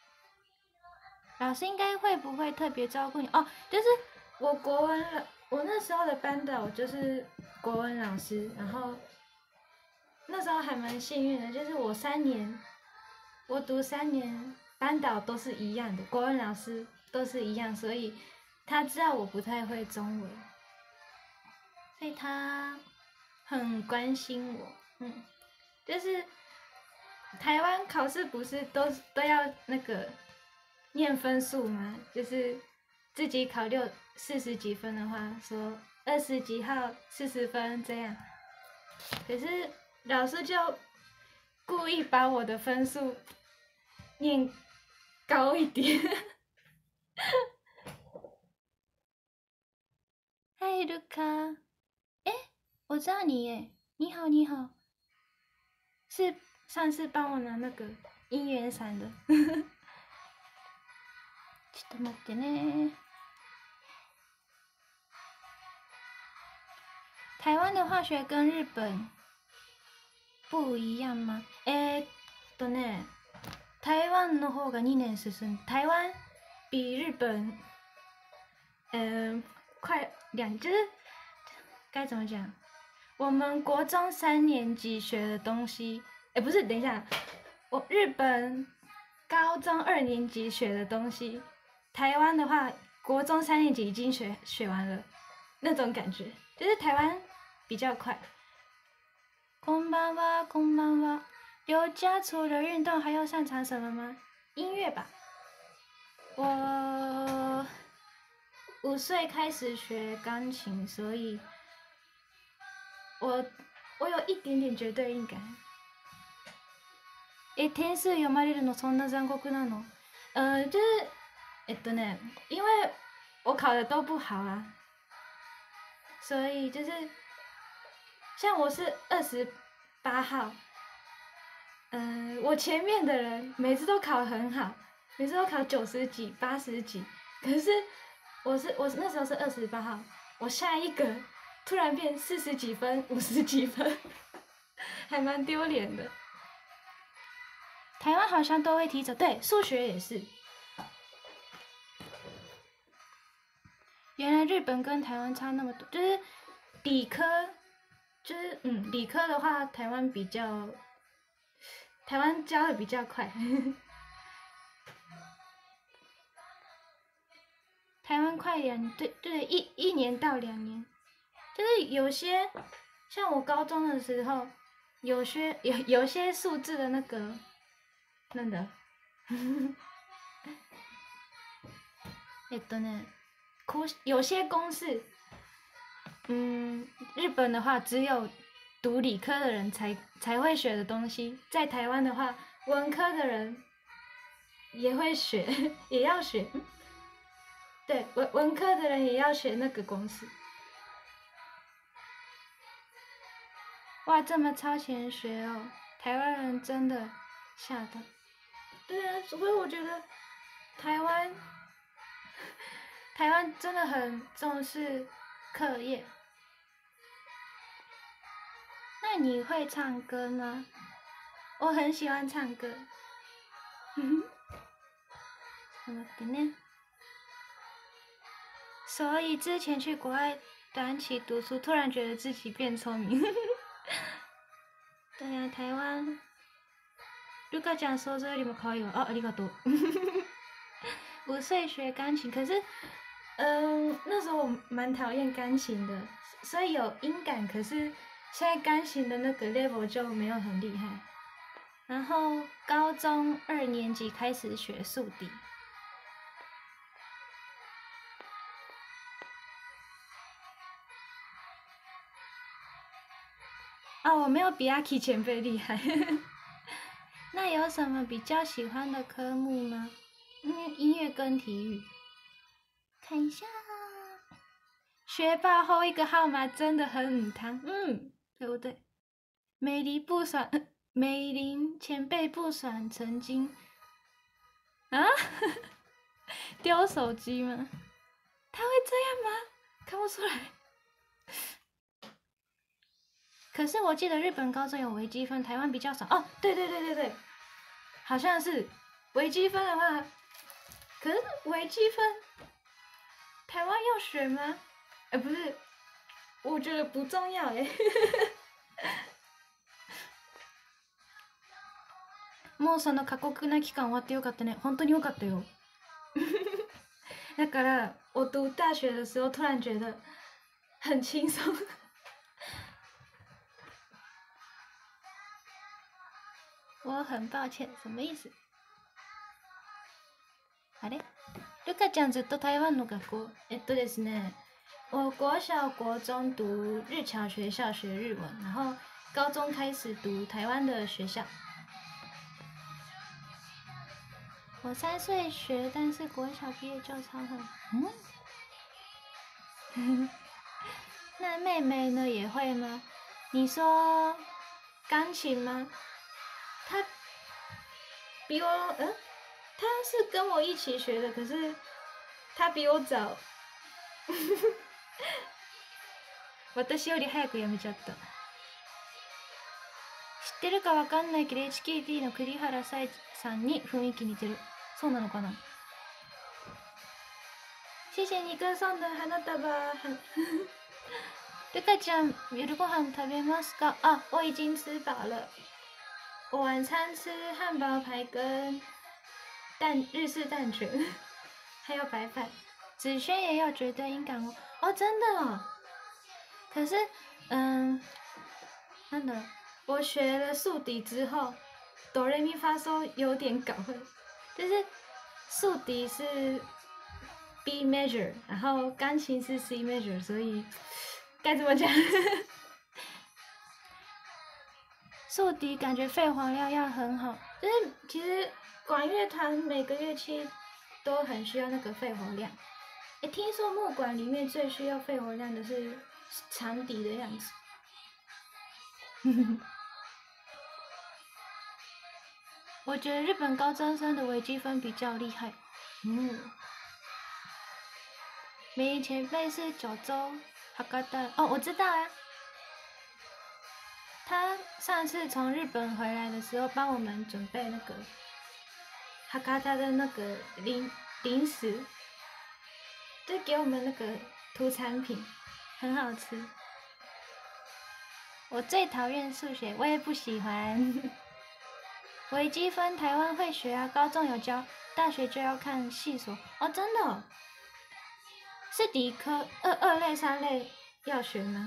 Speaker 1: 应该会不会特别照顾你？就是我那时候的班导就是国文老师，然后那时候还蛮幸运的，就是我读3年，班导都是一样的，国文老师都是一样，所以他知道我不太会中文，所以他很关心我。就是台湾考试不是都要那个念分数吗？就是自己考40几分的话，说20几号40分这样。可是老师就故意把我的分数念高一点。嗨，卢卡，我知道你耶，你好，是上次帮我拿那个姻缘伞的。ちょっと待ってね。台湾的化学跟日本不一样吗？台湾の方が2年進ん，台湾比日本，快就是该怎么讲？我们国中3年级学的东西，不是，等一下，我日本高中2年级学的东西，台湾的话，国中3年级已经学完了，那种感觉，就是台湾比较快。こんばんは，こんばんは。刘家除了运动还要擅长什么吗？音乐吧。我5岁开始学钢琴，所以我有一点点绝对音感。点数読まれるのそんな残酷なの？就是因为我考的都不好啊，所以就是像我是28号，我前面的人每次都考得很好，每次都考90几、80几，可是我那时候是28号，我下一个突然变40几分、50几分，还蛮丢脸的。台湾好像都会提走，对，数学也是。原来日本跟台湾差那么多，就是理科，就是理科的话，台湾教的比较快。台湾快对，一年到2年，就是有些像我高中的时候，有些数字的那个，なんだ有些公式，日本的话只有读理科的人才会学的东西，在台湾的话，文科的人也会学，也要学。对，文科的人也要学那个公式。哇，这么超前学哦！ 台湾人真的吓到。对啊，所以我觉得台湾真的很重视课业。那你会唱歌吗？我很喜欢唱歌。待ってね。所以之前去国外短期读书，突然觉得自己变聪明。对呀、台湾。卢卡讲说这里面可以吗？哦，ありがとう。5岁学钢琴，可是，那时候我蛮讨厌钢琴的，所以有音感，可是现在钢琴的那个 level 就没有很厉害。然后高中2年级开始学竖笛。啊，我没有比阿 K 前辈厉害。那有什么比较喜欢的科目吗？音乐跟体育。看一下，学霸后一个号码真的很母汤，对不对？美玲前辈不爽曾经啊，丢手机吗？他会这样吗？看不出来。可是我记得日本高中有微积分，台湾比较少。哦，对，好像是微积分的话，可是微积分台湾要学吗？不是，我觉得不重要哎。もうその過酷な期間終わってよかったね。本当によかったよ。だから我读大学的时候，突然觉得很轻松。我很抱歉，什么意思？あれ？ルカちゃんずっと台湾の学校？ですね，我国小、国中读日侨学校学日文，然后高中开始读台湾的学校。我3岁学，但是国小毕业就超会。那妹妹呢也会吗？你说钢琴吗？她比我，她是跟我一起学的，可是她比我早。私より早くやめちゃった。知ってるかわかんないけど HKT の栗原沙耶さんに雰囲気似てる。そうなのかな？谢谢你歌颂的花束。ルカちゃん、夜ご飯食べますか？啊，我已经吃饱了。我晚餐吃汉堡排跟日式蛋卷，还有白饭。子轩也有绝对音感哦。哦，真的哦。可是，真的，我学了竖笛之后，哆来咪发嗦有点搞混，就是竖笛是 B major， 然后钢琴是 C major， 所以该怎么讲？竖笛感觉肺活量要很好，就是其实管乐团每个乐器都很需要那个肺活量。听说木管里面最需要肺活量的是长笛的样子。我觉得日本高中生的微积分比较厉害。美玲前辈是九州哈嘎达哦，我知道啊。他上次从日本回来的时候，帮我们准备那个哈嘎达的那个零食，就给我们那个土产品，很好吃。我最讨厌数学，我也不喜欢。微积分台湾会学啊，高中有教，大学就要看系所。哦，真的哦？是理科二类、3类要学吗？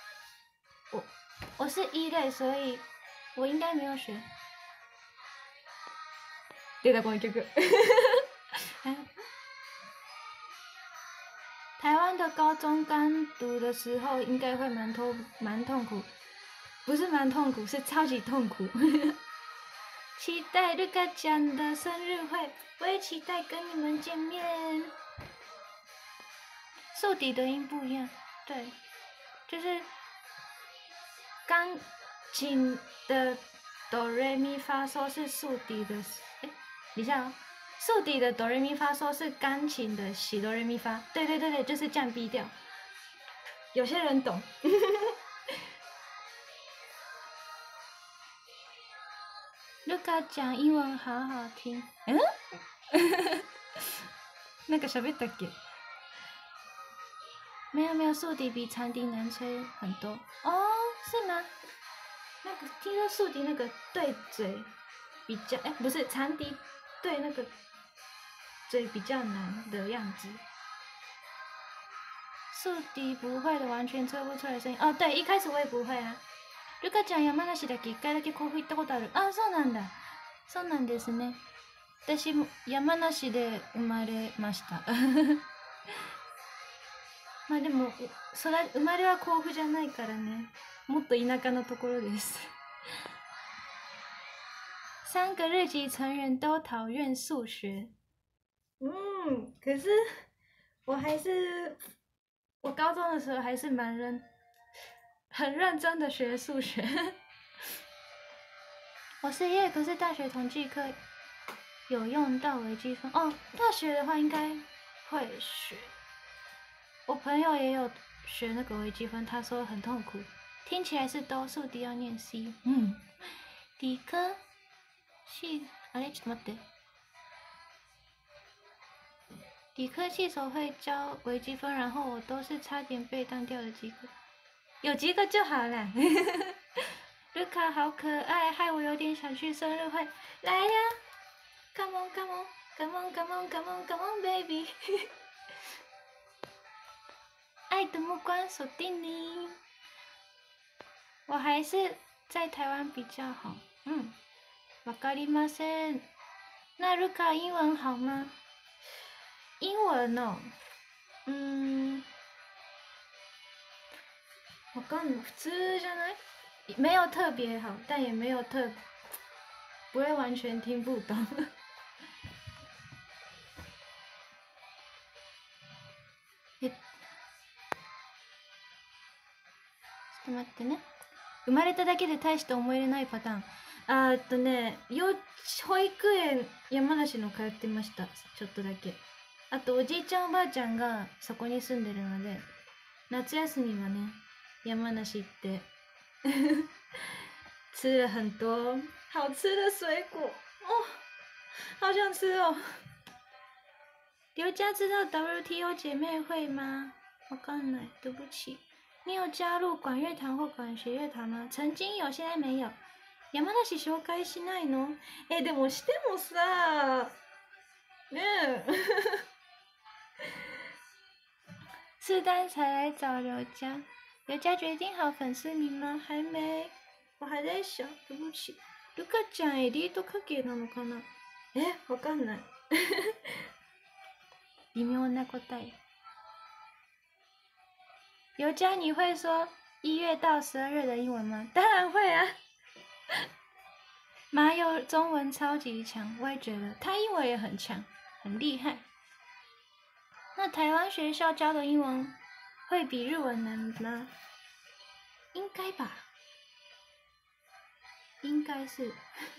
Speaker 1: 我是1类，所以我应该没有学。出たこの曲。台湾的高中刚读的时候，应该会蛮痛苦，不是蛮痛苦，是超级痛苦。期待卢卡ちゃん的生日会，我也期待跟你们见面。竖笛的音不一样，对，就是钢琴的哆瑞咪发嗦是竖笛的，哎，等一下哦，竖笛的哆瑞咪发嗦是钢琴的西哆瑞咪发，对，就是降 B 调。有些人懂。卢卡讲英文好好听，嗯？那个喋ったっけ？没有，竖笛比长笛难吹很多。哦，是吗？那个听说竖笛那个对嘴比较，哎，不是长笛对那个嘴比较难的样子。竖笛不会的，完全吹不出来声音。哦，对，一开始我也不会啊。ルカちゃん山梨だけ1回だけ甲府行ったことある。あ、そうなんだ。そうなんですね。私も山梨で生まれました。まあでも生まれは甲府じゃないからね。もっと田舎のところです。3个日籍成员都讨厌数学。可是我高中的时候还是很认真的学数学。我是耶，可是大学统计课有用到微积分哦。大学的话应该会学。我朋友也有学那个微积分，他说很痛苦，听起来是都数第要念 C。理科系，あれちょっと待って。理科系手会教微积分，然后我都是差点被当掉的及格，有及格就好了。卢卡好可爱，害我有点想去生日会。来呀 ，Come on Come on Come on Come on Come on Come on baby。爱的目光锁定你。我还是在台湾比较好。わかりません。那卢卡英文好吗？英文哦，我告诉你，普通じゃない？没有特别好，但也没有不会完全听不懂。ちょっと待ってね。生まれただけで大して思い入れないパターン。保育園山梨の通ってました。ちょっとだけ。あとおじいちゃんおばあちゃんがそこに住んでるので、夏休みはね山梨行って吃了很多好吃的水果哦，好想吃哦。刘佳知道 WTO 姐妹会吗？我告诉你，对不起。你有加入管乐团或管弦乐团吗？曾经有，现在没有。山梨紹介しないの？でもしてもさ、ねえ。是丹才来找刘佳，刘佳决定好粉丝名吗？还没，我还在想，对不起。ルカちゃんエリート家系なのかな？わかんない。微妙な答え。刘佳，你会说1月到12月的英文吗？当然会啊。马友中文超级强，我也觉得他英文也很强，很厉害。那台湾学校教的英文会比日文难吗？应该吧，应该是。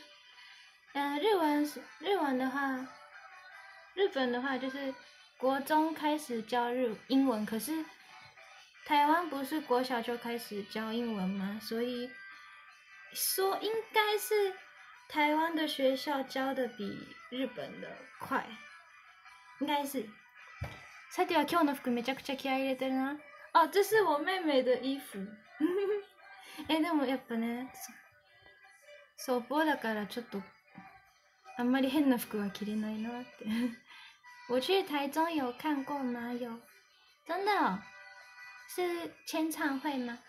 Speaker 1: 日文的话，日本的话就是国中开始教英文，可是台湾不是国小就开始教英文吗？所以说应该是台湾的学校教的比日本的快，应该是。さては今日の服めちゃくちゃ気合い入れてるな。あ、这是我妹妹的衣服。でもやっぱね、そうボだからちょっとあんまり変な服は着れないなって。我去台中有看过吗？有，真的哦，是签唱会吗？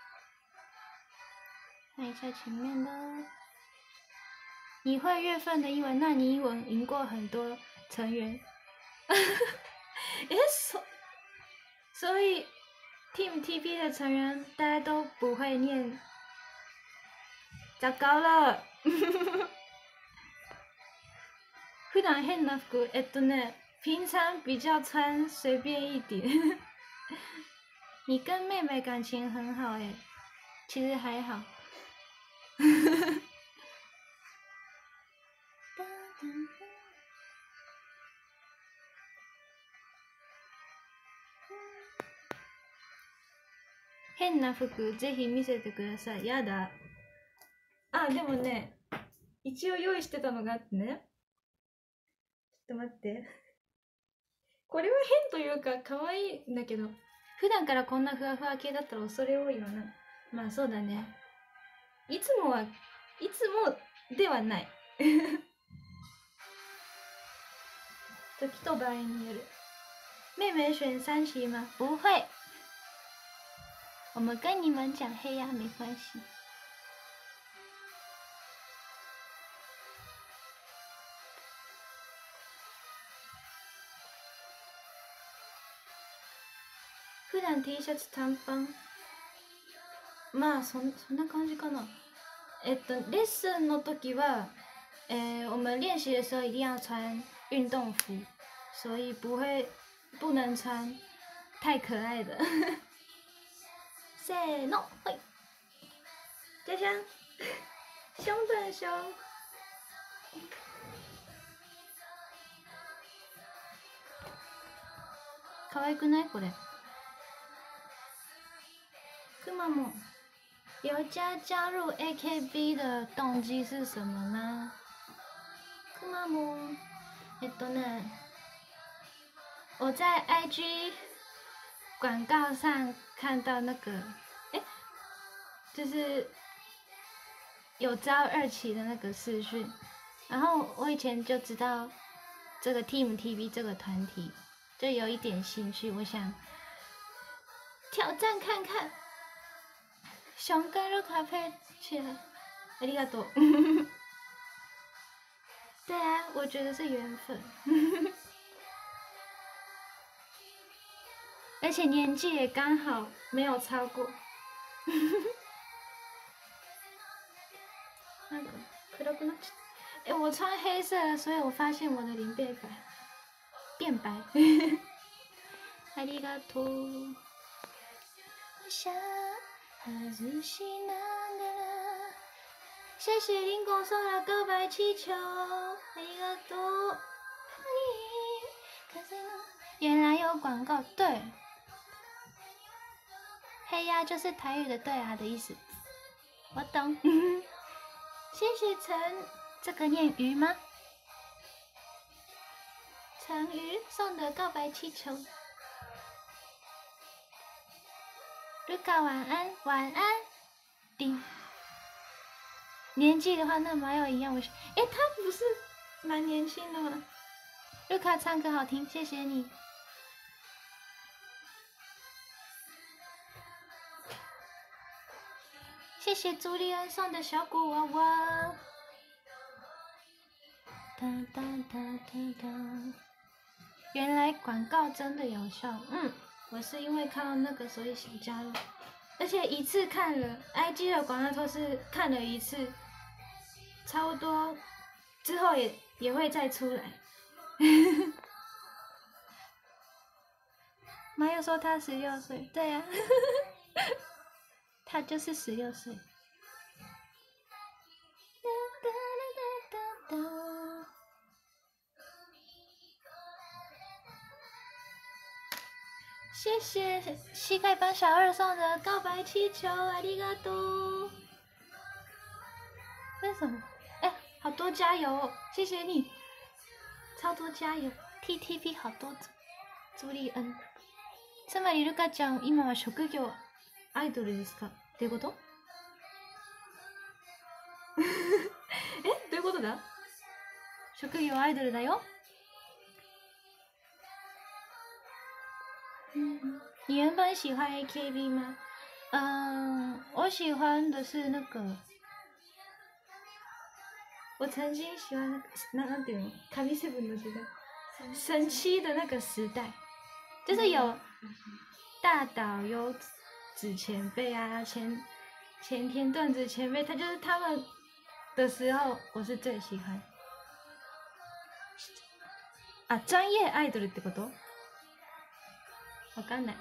Speaker 1: 看一下前面的。你会月份的英文，那你英文赢过很多成员。所以 Team TP 的成员大家都不会念，糟糕了。普段変な服，平常比较穿随便一点。你跟妹妹感情很好其实还好。 な服ぜひ見せてください。やだ。あ、でもね、一応用意してたのがあってね。ちょっと待って。これは変というか可愛いんだけど、普段からこんなふわふわ系だったら恐れ多いわな。まあそうだね。いつもではない。時と場合による。妹妹选三旗吗？不会，我们跟你们讲黑鸭没关系。普段 T シャツ短パン。まあそんな感じかな。レッスンの時は，我们练习的时候一定要穿运动服，所以不能穿太可爱的。せーの、はい。じゃじゃん。熊本熊。可愛くないこれ？くまモン。有加入 AKB 的动机是什么呢？くまモン。我在 IG 广告上看到那个，就是有招2期的那个视讯，然后我以前就知道这个 Team TV 这个团体，就有一点兴趣，我想挑战看看。熊跟卢卡配起来，ありがとう。对啊，我觉得是缘分。而且年纪也刚好没有超过。那个黒くなっちゃった。我穿黑色，所以我发现我的脸变白。ありがとう。外しながら。谢谢林公送的告白气球，ありがとう。原来有广告，对。黑鸭就是台语的对啊的意思，我懂。谢谢陈，这个念鱼吗？陈鱼送的告白气球。卢卡晚安，晚安。叮。年纪的话，那马友一样，他不是蛮年轻的吗？卢卡唱歌好听，谢谢你。谢谢朱丽安送的小鼓娃娃。哒哒哒哒哒。原来广告真的有效，我是因为看到那个所以想加入，而且一次看了 IG 的广告都是看了一次，差不多之后也会再出来。马友说他16岁，对啊，他就是16岁。谢谢膝盖帮小2送的告白气球，ありがとう。为什么？好多加油哦！谢谢你，超多加油 ！TTP 好多朱莉恩。つまりルカちゃん今は職業アイドルですか？っていうこと？どういうことだ？職業アイドルだよ。你原本喜欢 AKB 吗？我喜欢的是那个，我曾经喜欢なんていうの？神7の時代，神七的那个时代，就是有大岛有子前辈啊，前田段子前辈，就是他们的时候，我是最喜欢。啊，专业アイドルってこと？わかんない。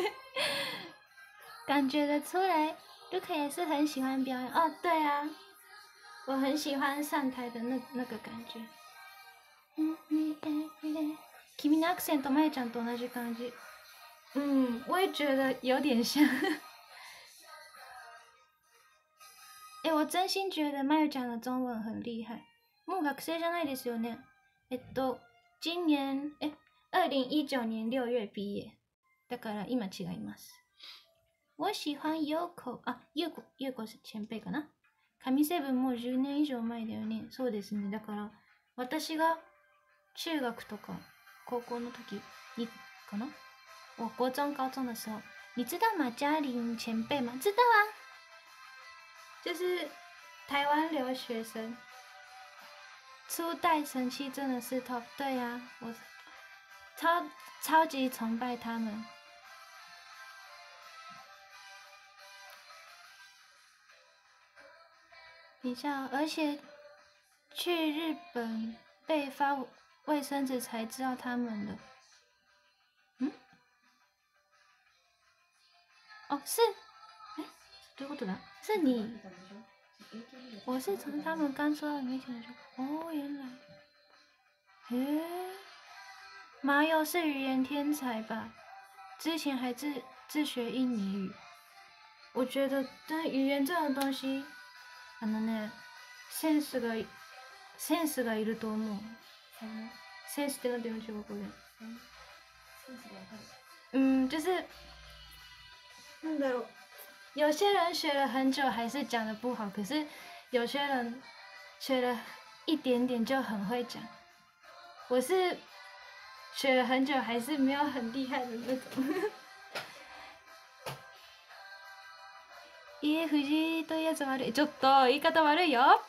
Speaker 1: 感觉得出来，卢卡也是很喜欢表演哦。对啊，我很喜欢上台的那个感觉。君のアクセントまゆちゃんと同じ感じ。我也觉得有点像。 我真心觉得まゆちゃん的中文很厉害。もう学生じゃないですよね。今年2019年6月毕业。だから今違います。我喜欢优子優子是前輩かな。神セブンもう10年以上前だよね。そうですね。だから私が中学とか高校の時にかな。我国中高中的时候，你知道马嘉玲前辈吗？知道啊，就是台湾留学生，初代成绩真的是 top。对呀、我超级崇拜他们。比较，而且去日本被发卫生纸才知道他们的。哦，是，どういうことだ？是你，我是从他们刚说到没钱的时候，哦，原来，马友是语言天才吧？之前还自学印尼语。我觉得，但语言这种东西，センスがいると思う。センスってなんていうの中国語で？
Speaker 2: センスがわかる。
Speaker 1: 就是なんだろう。有些人学了很久还是讲的不好，可是有些人学了一点点就很会讲。我是学了很久还是没有很厉害的那种。藤井というやつ悪い。ちょっと言い方悪いよ。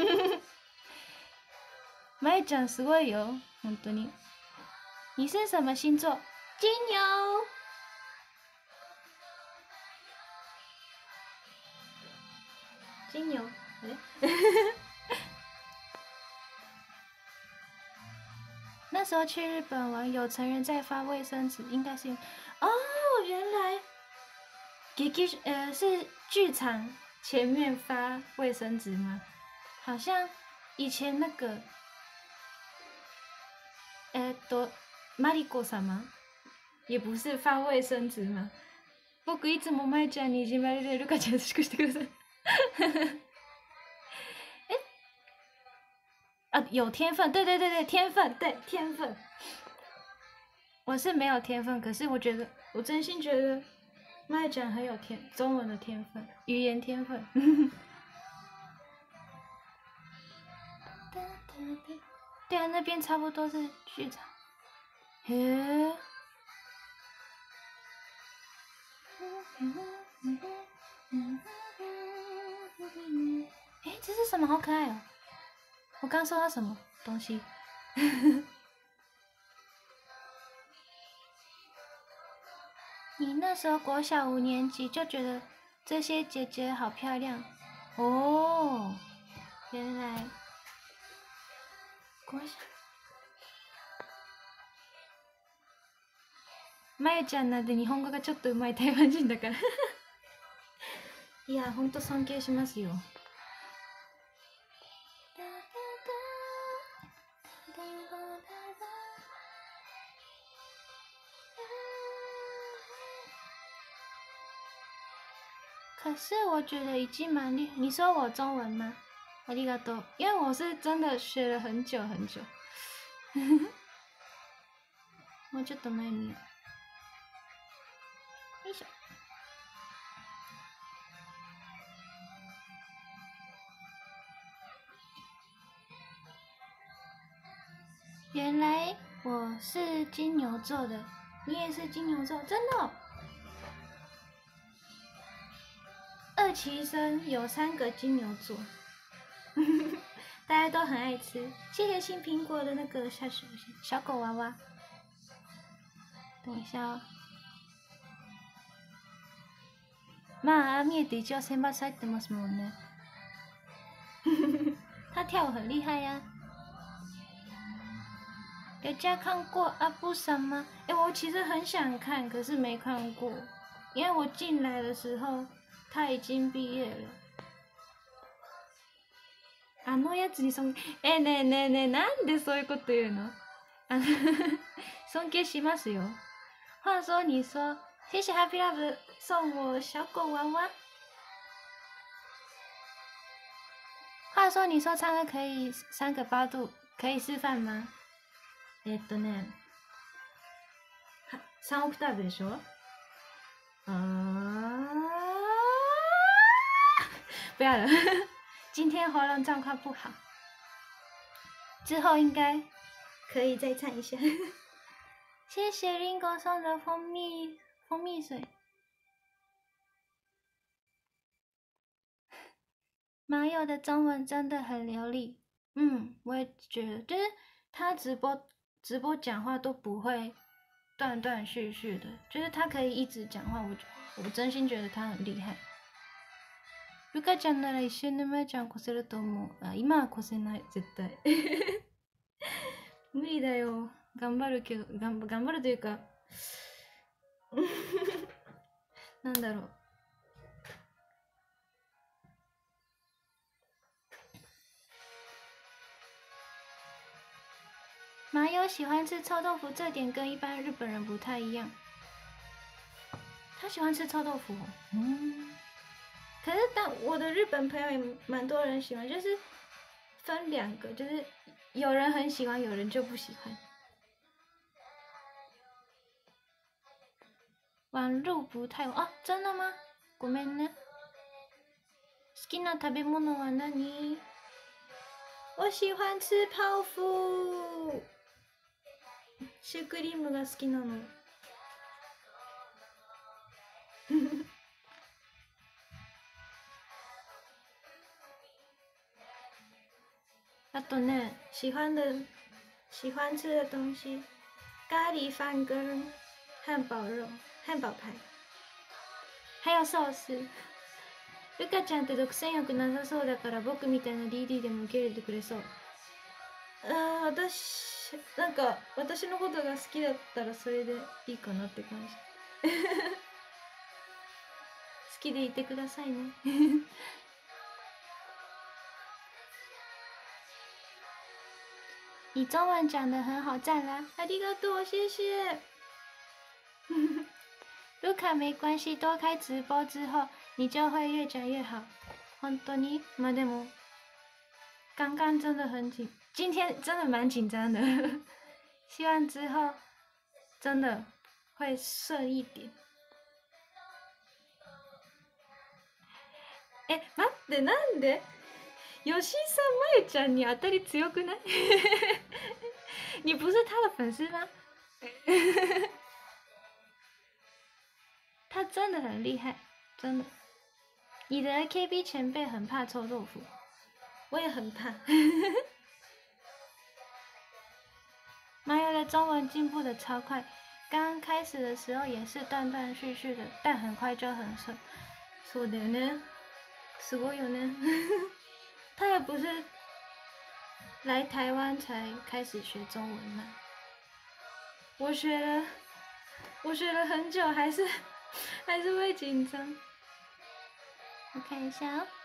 Speaker 1: まゆちゃんすごいよ、本当に。你是什么星座？金牛。金牛，那时候去日本玩，有成员在发卫生纸，应该是哦，原来是剧场前面发卫生纸吗？好像以前那个マリコ様也不是发卫生纸吗？僕いつもまゆちゃんにいじめられてるから優しくしてください。有天分，对，天分，对，天分。我是没有天分，可是我真心觉得まゆちゃん很有中文的天分，语言天分。对啊，那边差不多是剧场。这是什么？好可爱哦！我刚说到什么东西？你那时候国小5年级就觉得这些姐姐好漂亮哦，原来国小。まゆちゃんなんて日本語がちょっと上手い台湾人だから。いや、ほんと尊敬しますよ。可是我觉得已经蛮厉害。你说我中文吗？ありがとう。因为我是真的学了很久很久。もうちょっと前に。よいしょ。原来我是金牛座的，你也是金牛座，真的哦。二期生有3个金牛座，大家都很爱吃。谢谢新苹果的那个小狗娃娃。等一下哦。まあ見えて一応選抜入ってますもんね。他跳舞很厉害呀。有家看过阿布桑吗？我其实很想看，可是没看过，因为我进来的时候他已经毕业了。あのやつにねえなんでそういうこと言うの？尊敬しますよ。话说你说谢谢 Happy Love 送我小狗娃娃。 话说，你说唱歌可以3个8度，可以示范吗？3オクターブでしょ？不要了，今天喉咙状况不好，之后应该可以再唱一下。谢谢林狗送的蜂蜜水。马友的中文真的很流利，我也觉得，就是他直播讲话都不会断断续续的，就是他可以一直讲话，我真心觉得他很厉害。ルカちゃんなら一瞬でまやちゃん越せると思う。あ、今は越せない絶対。無理だよ。頑張るけど頑張るというかなんだろう。马友喜欢吃臭豆腐，这点跟一般日本人不太一样。他喜欢吃臭豆腐可是但我的日本朋友也蛮多人喜欢，就是分2个，就是有人很喜欢，有人就不喜欢。网路不太哦，真的吗？ごめんね。好きな食べ物は何？我喜欢吃泡芙。シュークリームが好きなの。あとね，喜欢吃的东西，咖喱饭跟汉堡肉、汉堡排，还有寿司。ルカちゃんって独占欲なさそうだから僕みたいな DD でも受け入れてくれそう。なんか私のことが好きだったらそれでいいかなって感じ。好きでいてくださいね。你中文讲得很好，赞啦！ありがとう，谢谢。卢卡没关系，多开直播之后，你就会越讲越好。本当に？まあでも，刚刚真的很今天真的蛮紧张的。希望之后真的会顺一点。待って、なんで？吉井さん、まゆちゃんに当たり強くない你不是他的粉丝吗？他真的很厉害，真的。你的 AKB 前辈很怕臭豆腐，我也很怕。马友的中文进步的超快，刚开始的时候也是断断续续的，但很快就很顺。そうだよね。すごいよね。他也不是来台湾才开始学中文嘛，我学了很久，还是会紧张。我看一下哦。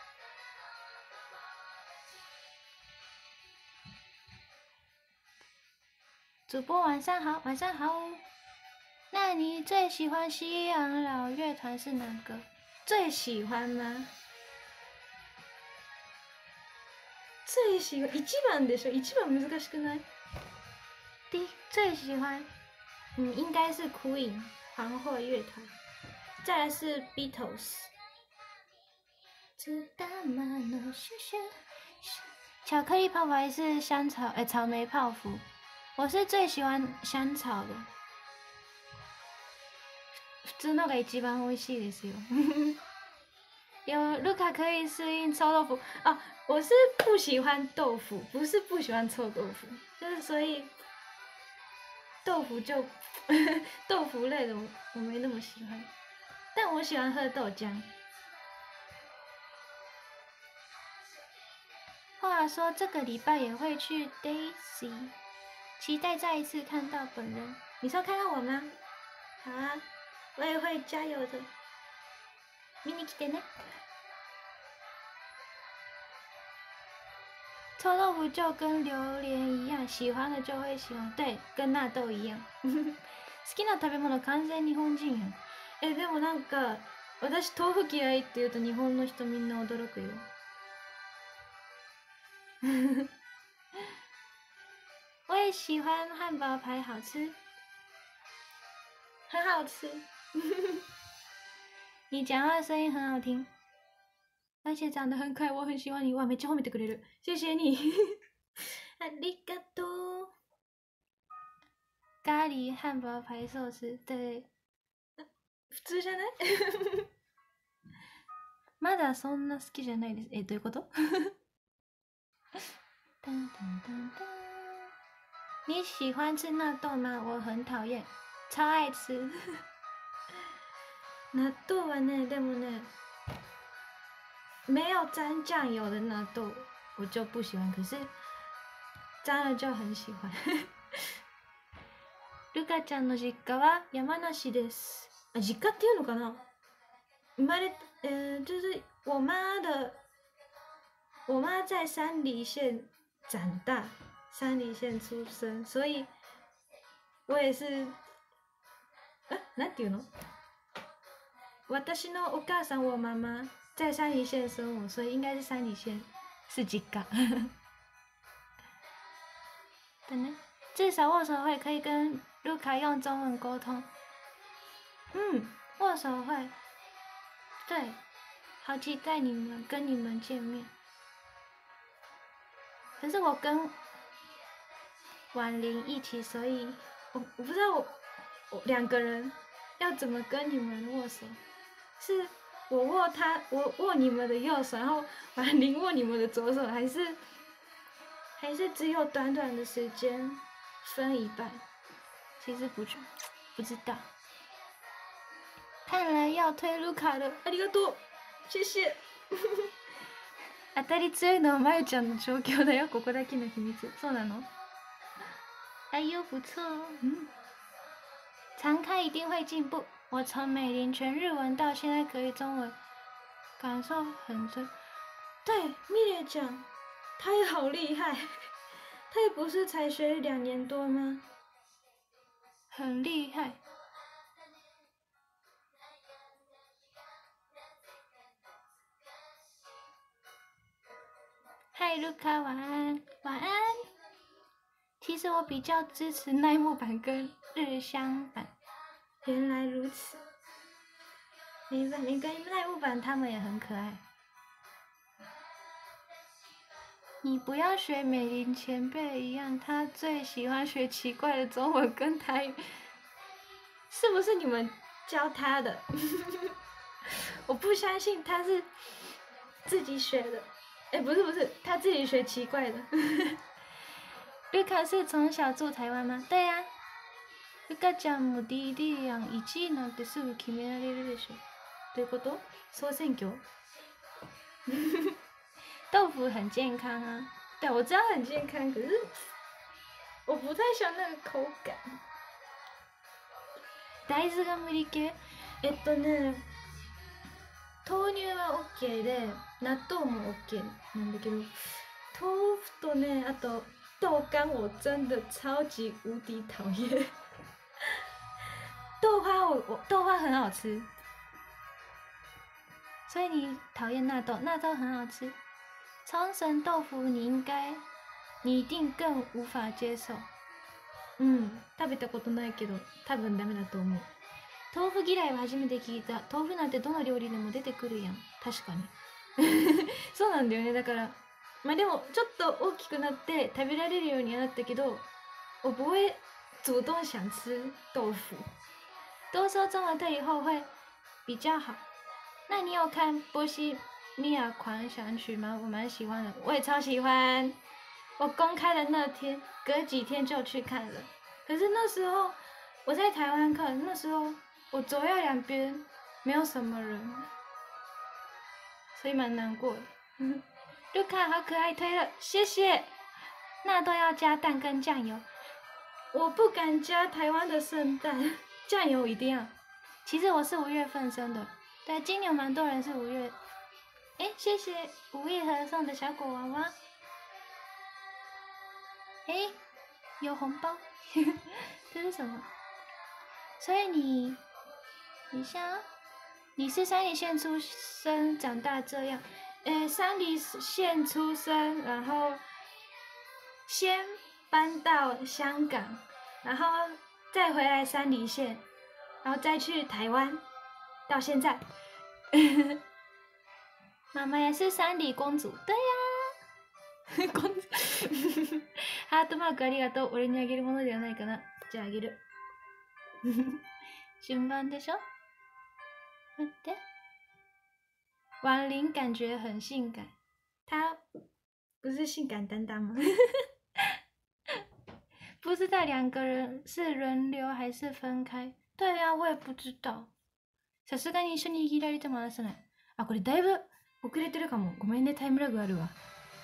Speaker 1: 主播晚上好，晚上好。那你最喜欢西洋老乐团是哪个？最喜欢吗？最喜欢一番でしょ？一番難しくない？最喜欢，应该是 Queen 皇后乐团，再来是 Beatles。巧克力泡芙还是香草？草莓泡芙。我是最喜欢香草的。普通のが一番美味しいですよ。有卢卡可以适应臭豆腐哦，我是不喜欢豆腐，不是不喜欢臭豆腐，就是所以豆腐就豆腐类的我没那么喜欢，但我喜欢喝豆浆。话说这个礼拜也会去 Daisy， 期待再一次看到本人。你说看到我吗？好啊，我也会加油的。見に来てね。臭豆腐就跟榴莲一样，喜欢的就会喜欢，对，跟纳豆一样。好きな食べ物完全日本人やん。でもなんか私豆腐嫌いって言うと日本の人みんな驚くよ。 我也喜欢汉堡排，好吃，很好吃。你讲话声音很好听，而且长得很可爱，我很喜欢你。哇，めっちゃ褒めてくれる，谢谢你。ありがとう。咖喱汉堡排寿司，对，普通じゃない？まだそんな好きじゃないです。どういうこと？你喜欢吃纳豆吗？我很讨厌，超爱吃。納豆はね，でもね，没有沾酱油的纳豆我就不喜欢，可是沾了就很喜欢。ルカちゃんの実家は山梨です。あ、実家っていうのかな？生まれ就是我妈在山梨县长大，山梨县出生，所以我也是。なんていうの？私のお母さん我妈妈在山梨县生活，所以应该是山梨县是実家。等等，至少握手会可以跟卢卡用中文沟通。握手会，对，好期待跟你们见面。可是我跟婉玲一起，所以我不知道我2个人要怎么跟你们握手。是我握你们的右手，然后婉玲握你们的左手，还是只有短短的时间分一半？其实不知道。看来要推卢卡了，ありがとう，谢谢。当たり強いのはまゆちゃんの状況だよ，ここだけの秘密。そうなの？哎呦，不错哦。常看一定会进步。我从美玲全日文到现在可以中文，感受很深。对，蜜月讲，他也好厉害，他也不是才学2年多吗？很厉害。嗨，卢卡，晚安，晚安。其实我比较支持奈木版跟日香版。原来如此。你跟奈木版他们也很可爱。你不要学美玲前辈一样，她最喜欢学奇怪的中文跟台语。是不是你们教她的？我不相信她是自己学的。不是，她自己学奇怪的。卢卡是从小住台湾吗？对呀。ルカちゃんも DD やん、1位なんてすぐ決められるでしょ。どういうこと？総選挙？豆腐很健康啊，对，我知道很健康，可是我不太喜欢那个口感。大豆が無理系？豆乳は OK で、納豆も OK なんだけど、豆腐とね、あと豆干我真的超级无敌讨厌。豆花很好吃，所以你讨厌纳豆，纳豆很好吃。冲绳豆腐你一定更无法接受。食べたことないけど多分ダメだと思う。豆腐嫌いは初めて聞いた。豆腐なんてどの料理でも出てくるやん。確かに。そうなんだよね。だからでもちょっと大きくなって食べられるようになったけど，我不会主动想吃豆腐。多说中文对以后会比较好。那你有看《波西米亚狂想曲》吗？我蛮喜欢的，我也超喜欢。我公开的那天，隔几天就去看了。可是那时候我在台湾看，那时候我左右两边没有什么人，所以蛮难过的。卢卡好可爱，推了，谢谢。纳豆要加蛋跟酱油，我不敢加台湾的圣诞。酱油一定要。其实我是5月份生的，对，今年蛮多人是5月。谢谢吴亦和送的小果娃娃。有红包，这是什么？所以你是山梨县出生长大这样，山梨县出生，然后先搬到香港，然后再回来山梨县，然后再去台湾，到现在。妈妈也是山梨公主，对呀、公主。ハートマークありがとう。俺にあげるものではないかな。じゃああげる。順番でしょ？待って。婉玲感觉很性感，她不是性感担当吗？不知道两个人是轮流还是分开。对呀、我也不知道。さすがに一緒に握られても話せない。あ、これだいぶ遅れてるかも。ごめんね、タイムラグあるわ。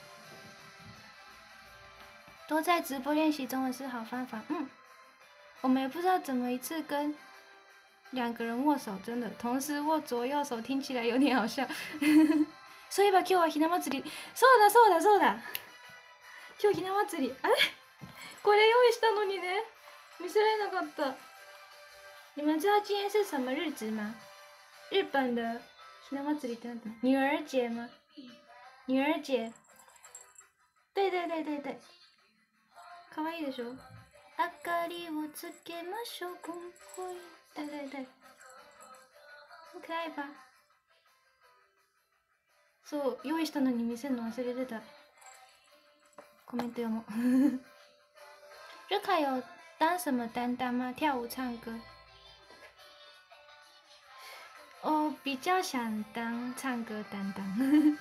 Speaker 1: 多在直播练习中文是好方法。我们也不知道怎么一次跟两个人握手，真的同时握左右手听起来有点好笑。そういえば今日はひな祭り。そうだそうだそうだ。今日ひな祭り。あれ？これ用意したのにね。見せられなかった。你们知道今天是什么日子吗？日本的ひな祭りってなんて？女儿节吗？女儿节。对对对对对。可愛いでしょ？明かりをつけましょう。对对对。很可愛い吧？そう、用意したのに見せるの忘れてた。コメント読もう。日卡有当什么担当吗？跳舞、唱歌。我比较想当唱歌担当。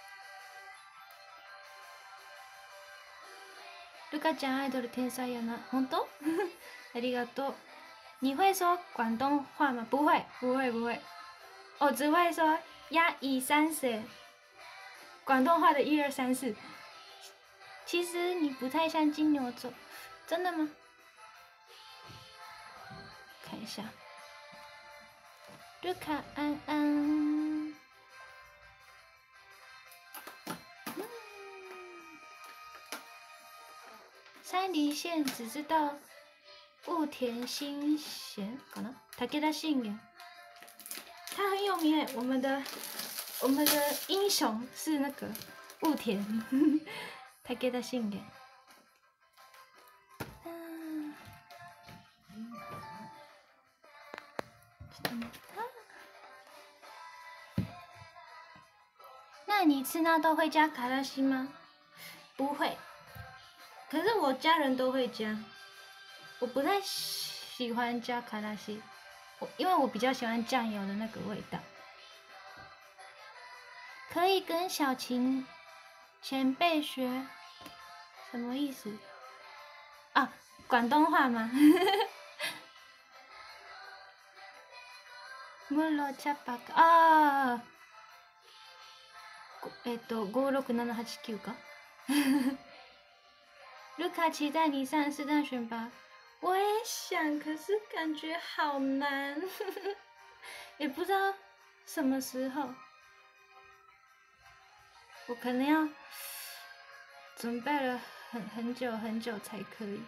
Speaker 1: ルカちゃんアイドル天才やな。本当？ありがとう。你会说广东话吗？不会，不会，不会。我只会说1、2、3、4。广东话的1、2、3、4。其实你不太像金牛座，真的吗？看一下，卢卡安安，山梨县只知道雾田新贤，可能武田信玄，他很有名诶，我们的英雄是那个雾田武田信玄。那你吃纳豆会加卡拉西吗？不会，可是我家人都会加，我不太喜欢加卡拉西，因为我比较喜欢酱油的那个味道。可以跟小琴前辈学，什么意思？啊，广东话吗？室茶パカあ56789か。卢卡期待你上4段选拔，我也想，可是感觉好难，也不知道什么时候，我可能要准备了很久很久才可以。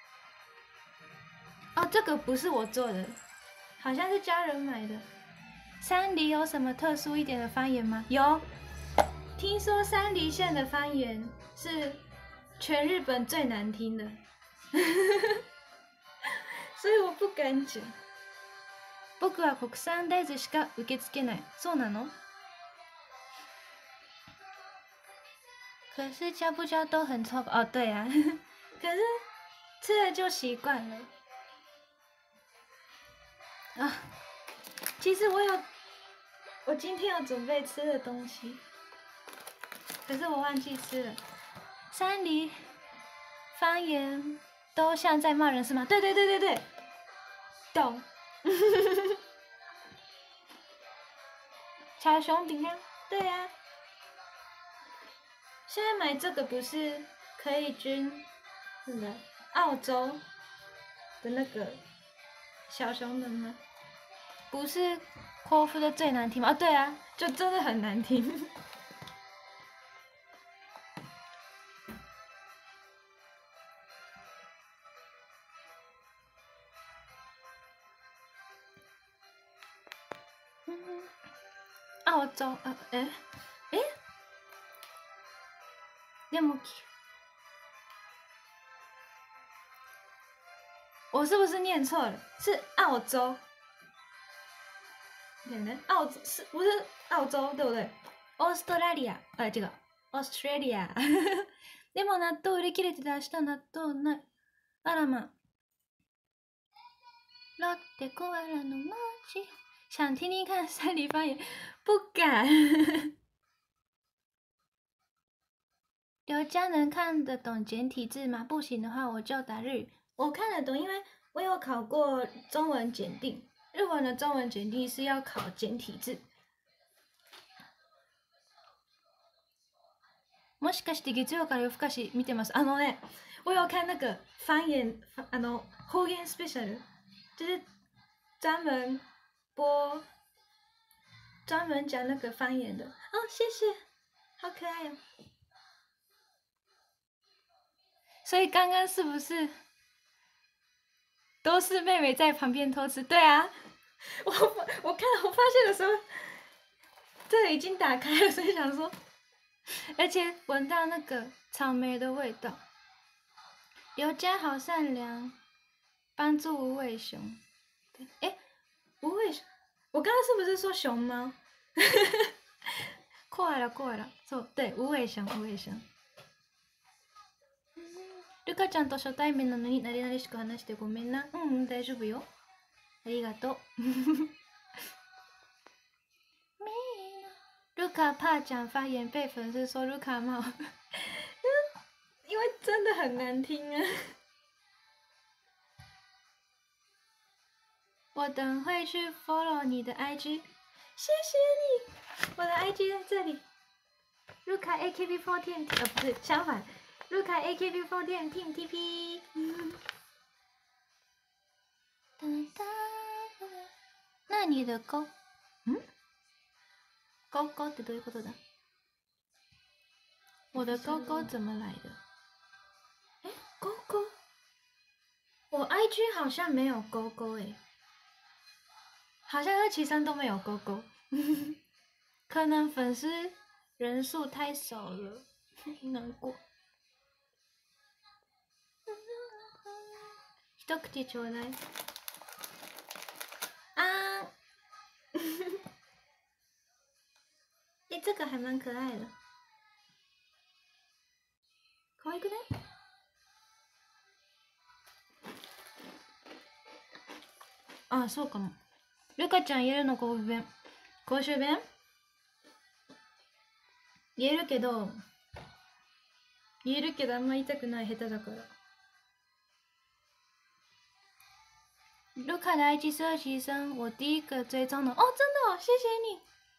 Speaker 1: 哦，这个不是我做的，好像是家人买的。山梨有什么特殊一点的方言吗？有，听说山梨县的方言是全日本最难听的，所以我不敢讲。僕は国産大豆しか受け付けない。そうなの？可是教不教都很臭吧？哦，对啊，可是吃了就习惯了。啊，其实我今天有准备吃的东西，可是我忘记吃了。山梨方言都像在骂人是吗？对对对对对，懂。小熊饼干，对呀、现在买这个不是可以捐什么澳洲的那个小熊的吗？不是口服的最难听吗？啊，对啊，就真的很难听。澳洲でも我是不是念错了？是澳洲。对的，澳洲是不是澳洲对不对？オーストラリア、違う、オーストラリア。でも納豆売り切れてて明日納豆ない。あらま。ロッテコアラの街，想听听看山里方言，不敢。刘家能看得懂简体字吗？不行的话我就打日语。我看得懂，因为我有考过中文检定。日文的中文检定是要考简体字。もしかして月曜から夜更かし見てます？我有看那个方言，方言 special， 就是专门播，专门讲那个方言的。哦，谢谢，好可爱哦。所以刚刚是不是都是妹妹在旁边偷吃？对啊，我发现的时候，这已经打开了，所以想说，而且闻到那个草莓的味道。刘家好善良，帮助无尾熊。哎，无尾熊，我刚刚是不是说熊猫？过来了，そう对，无尾熊。ルカちゃんと初対面なのになれなれしく話してごめんな。大丈夫よ。ありがとう。卢卡怕讲发言被粉丝说卢卡帽，因为真的很难听啊。我等会去 follow 你的 IG， 谢谢你。我的 IG 在这里，卢卡 AKB48，不是相反。卢卡 AKB48 Team TP。那你的勾，勾勾ってどういうことだ？我的勾勾怎么来的？哎，勾勾，我 IG 好像没有勾勾哎，好像273都没有勾勾，可能粉丝人数太少了，难过。一口ちょうだい。啊，哎，这个还蛮可爱的，可愛くない？あ、そうかも。ルカちゃん言えるの甲州弁言えるけどあんま言いたくない、下手だから。卢卡的 IG 是2生，我第一个追踪的哦，真的哦，谢谢你。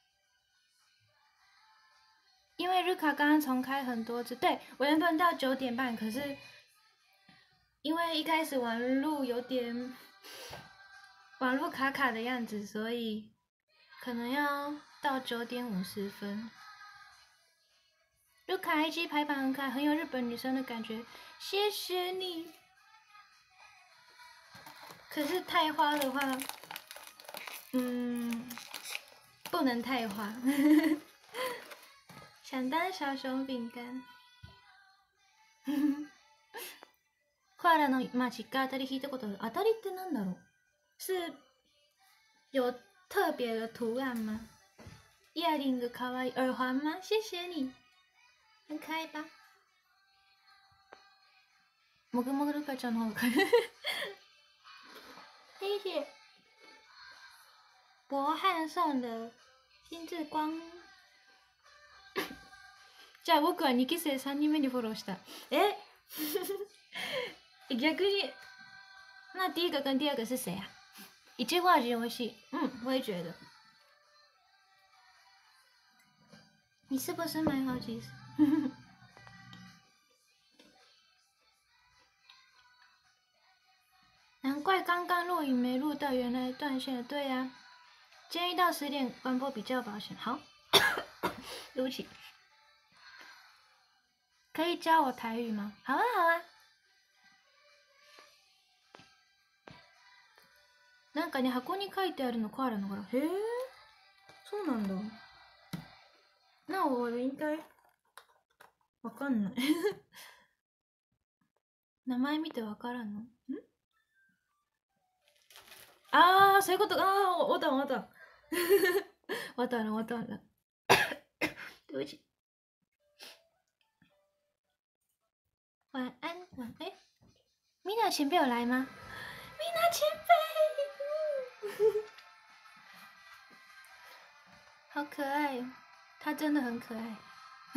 Speaker 1: 因为卢卡刚刚重开很多次，对我原本到9点半，可是因为一开始网路有点网路卡卡的样子，所以可能要到9点50分。卢卡 IG 排版很可爱，很有日本女生的感觉，谢谢你。可是太花的话，不能太花。想当小熊饼干。コアラの街が当たり引いたことある。当たりってなんだろう？是有特别的图案吗？イヤリング可愛い，耳环吗？谢谢你，很可爱吧？もぐもぐルカちゃんの方が可愛い。谢谢。博汉送的心智光。じゃあ僕は2期生3人目にフォローした。逆に，那第一个跟第二个是谁啊？一句话就游戏，我也觉得。你是不是买好几次？难怪刚刚录影没录到，原来断线了。对呀，建议到10点关播比较保险。好，对不起。可以教我台语吗？好啊，好啊。なんかね、箱に書いてあるのコアラの柄。へえ、そうなんだ。那我应该わかんない。名前見てわからんの？ 啊，水果啊，我懂，我懂了，对不起。晚安，米娜前辈有来吗？米娜前辈，好可爱哦，他真的很可爱。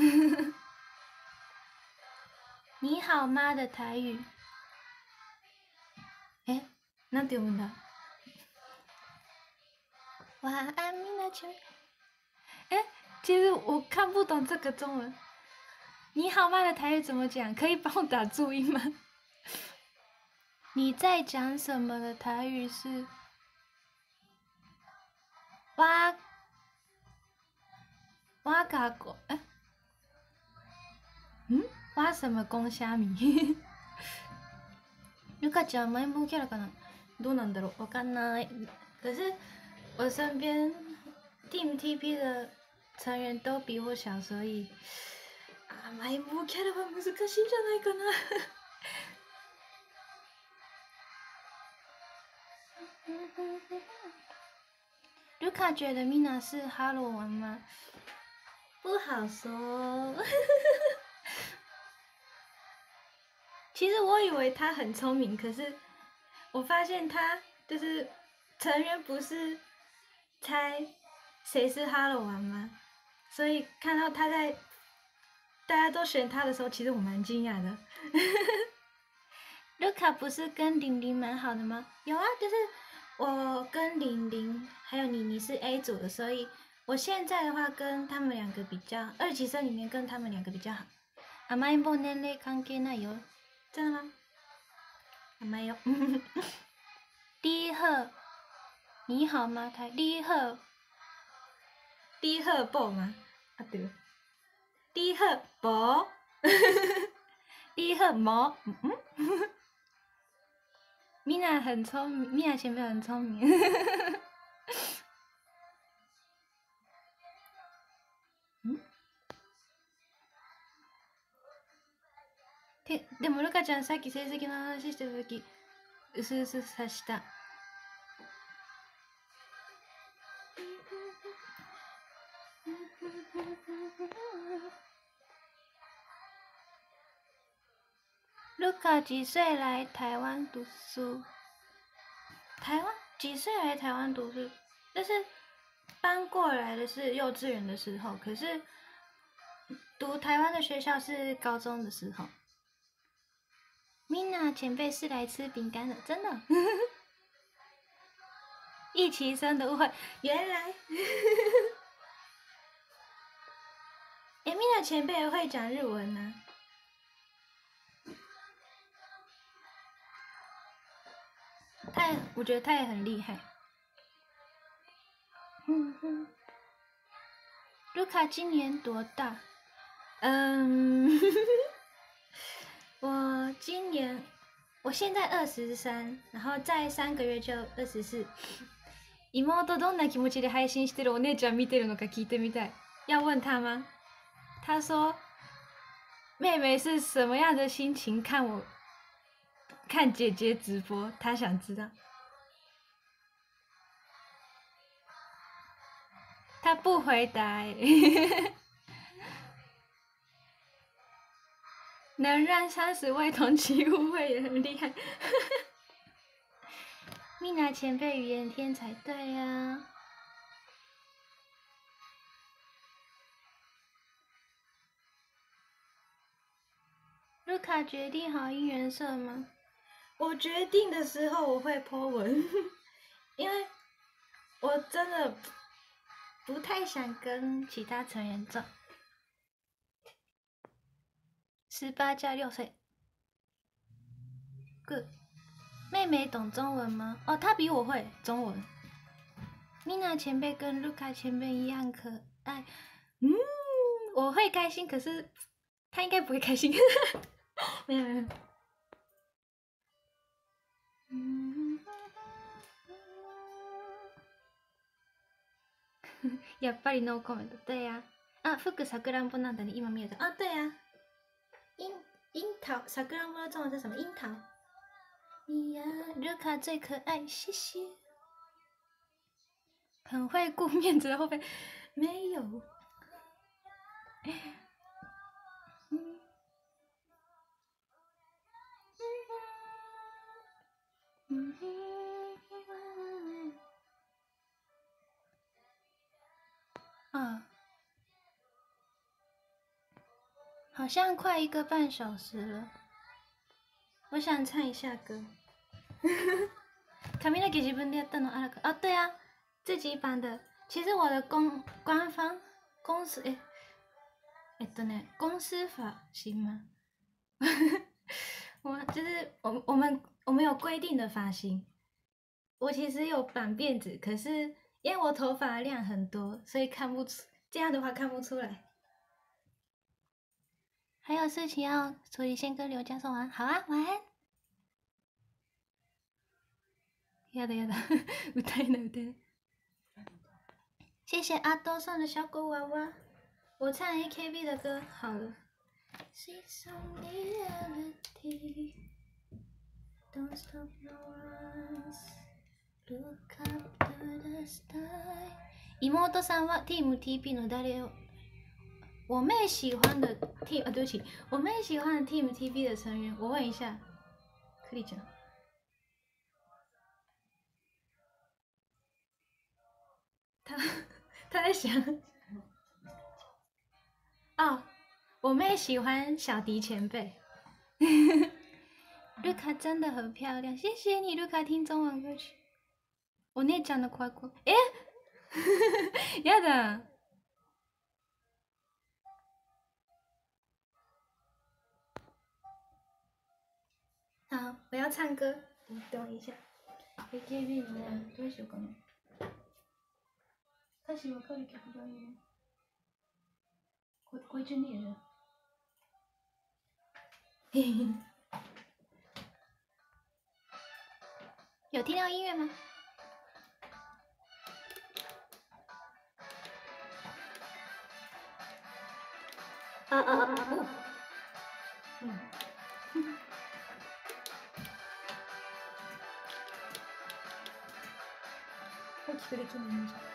Speaker 1: 你好吗的台语，那点问的。晚安，米娜前辈。其实我看不懂这个中文。你好吗的台语怎么讲？可以帮我打注音吗？你在讲什么的台语是？挖嘎果挖什么公虾米？ルカちゃんマイボキャラかな？どうなんだろう？わかんない。可是我身边 Team TP 的成员都比我小，所以マイボキャラは難しいんじゃないかな。卢卡觉得米娜是哈罗文吗？不好说。其实我以为他很聪明，可是我发现他就是成员不是猜谁是哈罗王吗？所以看到他在大家都选他的时候，其实我蛮惊讶的。卢卡不是跟玲玲蛮好的吗？有啊，就是我跟玲玲还有妮是 A 组的，所以我现在的话跟他们两个比较，2期生里面跟他们两个比较好。甘いも年齢関係ないよ。真的吗？没有。第贺，你好吗？台第贺宝吗？啊对了，第贺宝，第贺毛，米娜很聪明，米娜前辈很聪明。でもルカちゃんさっき成績の話してる時うすうす察した。卢卡几岁来台湾读书？台湾几岁来台湾读书？但是搬过来的是幼稚园的时候，可是读台湾的学校是高中的时候。米娜前辈是来吃饼干的，真的。一期生的误会，原来。米娜前辈会讲日文呢、我觉得他也很厉害。卢卡今年多大？我今年，我现在23，然后再3个月就24。妹どんな気持ちで配信してるお姉ちゃん見てるのか聞いてみたい。要问他吗？他说，妹妹是什么样的心情看姐姐直播？他想知道。他不回答能让30位同期误会也很厉害。米娜前辈语言天才，对呀、卢卡决定好应援色吗？我决定的时候我会 po 文，因为我真的不太想跟其他成员撞。18加6岁。Good。妹妹懂中文吗？哦，她比我会中文。米娜前辈跟卢卡前辈一样可爱。我会开心，可是她应该不会开心。没有。やっぱりノーコメント。对呀、服さくらんぼなんだね。今見えた。对呀、樱桃，さくらんぼ的中文是什么？樱桃。你呀，卢卡最可爱，谢谢。 很会顾面子的后辈，没有。啊，好像快1个半小时了。我想唱一下歌。髪の毛自分でやったのあるか？啊，对啊，自己版的。其实我的官方公司公司发行吗？我们有规定的发型。我其实有绑辫子，可是因为我头发量很多，所以看不出，这样的话看不出来。还有事情要处理，先跟刘家说完。好啊，晚安。やだやだ，歌えない歌えない。谢谢阿多送的小狗娃娃，我唱 AKB 的歌好了。See some reality, don't stop your eyes, look up to the sky。妹さんは Team TP の誰を？我妹喜欢的 Team 对不起，我妹喜欢的 Team TP 的成员，我问一下，克里讲。他在想，哦，我妹喜欢小迪前辈。卢卡真的很漂亮，谢谢你，卢卡听中文歌曲。我姉ちゃんの乖乖，やだ。好，我要唱歌，你等我一下。AKB のどうしようかな。歌詞わかる曲がいいね。こいつ念了。嘿嘿。有听到音乐吗？大きくできないんじゃ。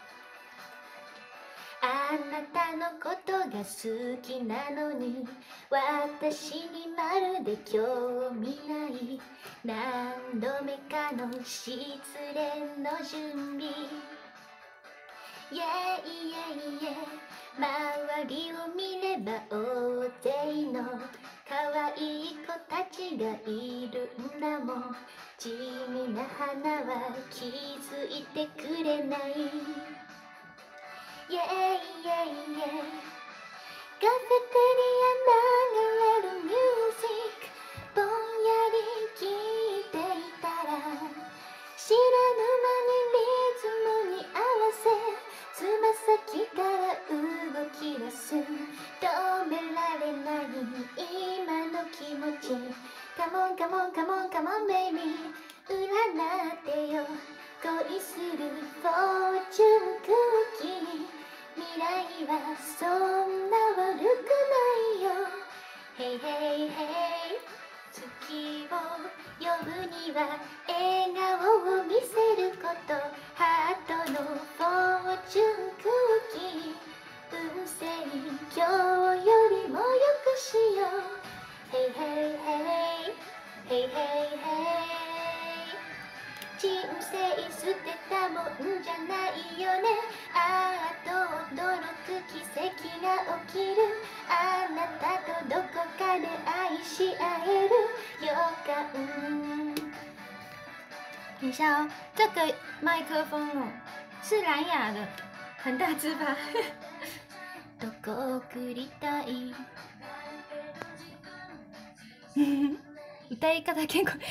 Speaker 1: あなたのことが好きなのに私にまるで興味ない。何度目かの失恋の準備。イェイイェイイェイ、周りを見れば大勢の可愛い子たちがいるんだもん。地味な花は気づいてくれない。イェイイェイイェイ、カフェテリア流れるミュージック、ぼんやり聴いていたら知らぬ間にリズムに合わせつま先から動き出す。止められない今の気持ち。カモンカモンカモンカモンベイビー、占ってよ恋するフォーチュンクッキー。未来はそんな悪くないよ。ヘイヘイヘイ、月を呼ぶには笑顔を見せること。ハートのフォーチュンクッキー。運勢今日よりも良くしよう。ヘイヘイヘイ、ヘイヘイヘイ、人生捨てたもんじゃないよね。ああと驚く奇跡が起きる。あなたとどこかで愛し合える予感。等一下哦，这个麦克风哦是蓝牙的，很大只吧？どこ送りたい。歌い方結構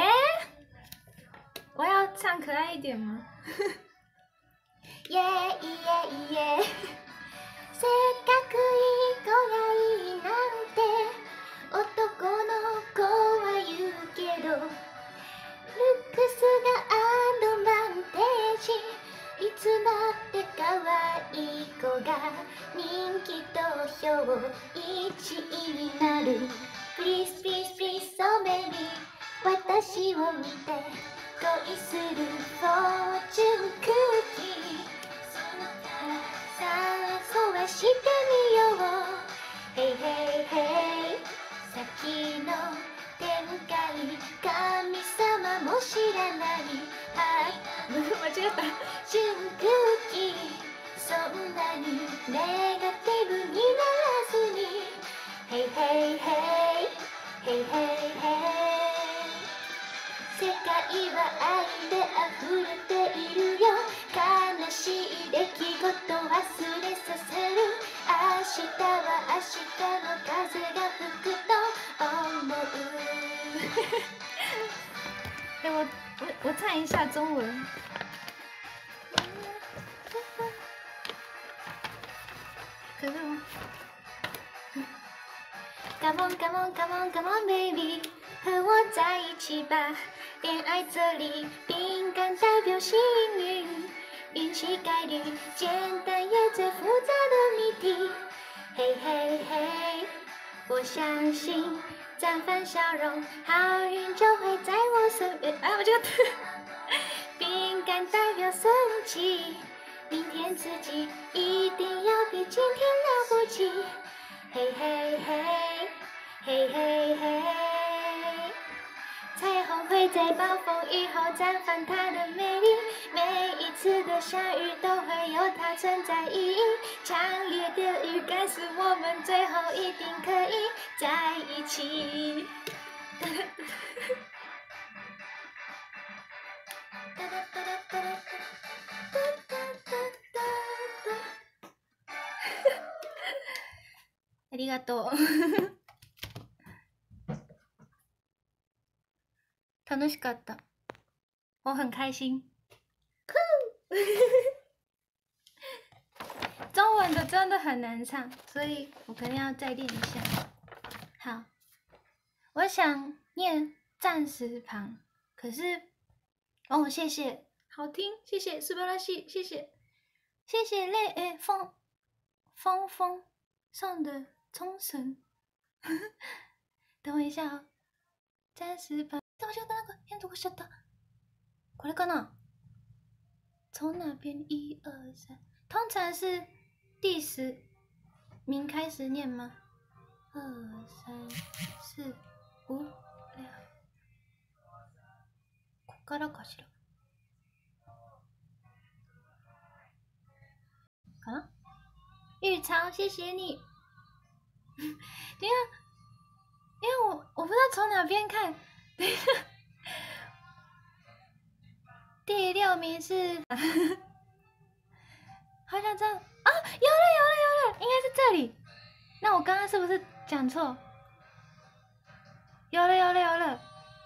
Speaker 1: 我要唱可爱一点吗？耶耶耶！せっかくいい子がいいなんて男の子は言うけど、ルックスがアドバンテージ。いつだって可愛い子が人気投票1位になる。Please please please so baby、 私を見て恋するフォーチュンクッキー。 想はしてみよう。へいへいへい、先の展開、神様も知らない。はい、間違った。純空気、そんなにネガティブにならずに。へいへいへい、へいへいへい。世界は愛で溢れているよ。悲しい出来事忘れさせる。明日は明日の風が吹くと思う。对，我唱一下中文。可是我 Come on, come on, come on, come on, baby， 和我在一起吧。恋爱这里，饼干代表幸运，运气概率，简单也最复杂的谜题。嘿嘿嘿，我相信绽放笑容，好运就会在我身边。哎，我这个饼干代表生气，明天自己一定要比今天了不起。嘿嘿嘿，嘿嘿嘿，彩虹会在暴风雨后绽放它的美丽，每一次的相遇都会有它存在意义。强烈的预感是我们最后一定可以在一起。ありがとう。楽しかった。我很开心。中文的真的很难唱，所以我可能要再练一下。好，我想念暂时旁，可是哦，谢谢，好听，谢谢，素晴らしい，谢谢，谢谢风送的冲绳。等我一下啊，暂时旁。間違ったなんか変なとこしちゃった。これかな？从哪边？1、2、3，通常是第10名开始念吗？2、3、4、5、6。こっからかしら。かな？玉超，谢谢你。等一下，因为我不知道从哪边看。等一下，第6名是，好想知道啊！有了，应该是这里。那我刚刚是不是讲错？有了，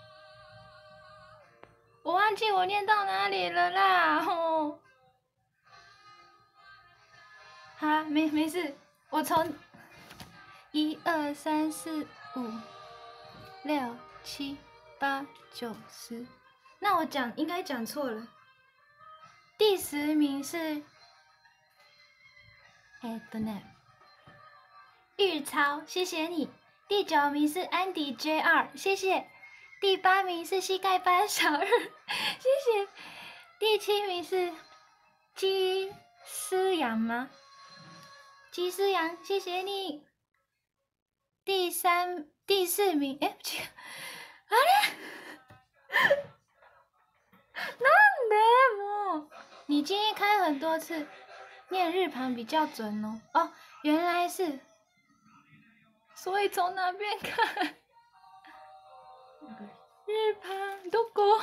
Speaker 1: 我忘记我念到哪里了啦！吼，好，没事，我从1、2、3、4、5、6、7、8、9、10，那我应该讲错了。第10名是，玉超，谢谢你。第9名是安迪 JR， 谢谢。第8名是膝盖班小二，谢谢。第7名是鸡思阳吗？鸡思阳，谢谢你。第4名，不对，あれ？なんでもう？你今天开很多次，念日旁比较准哦。哦，原来是。所以从哪边看？日旁どこ？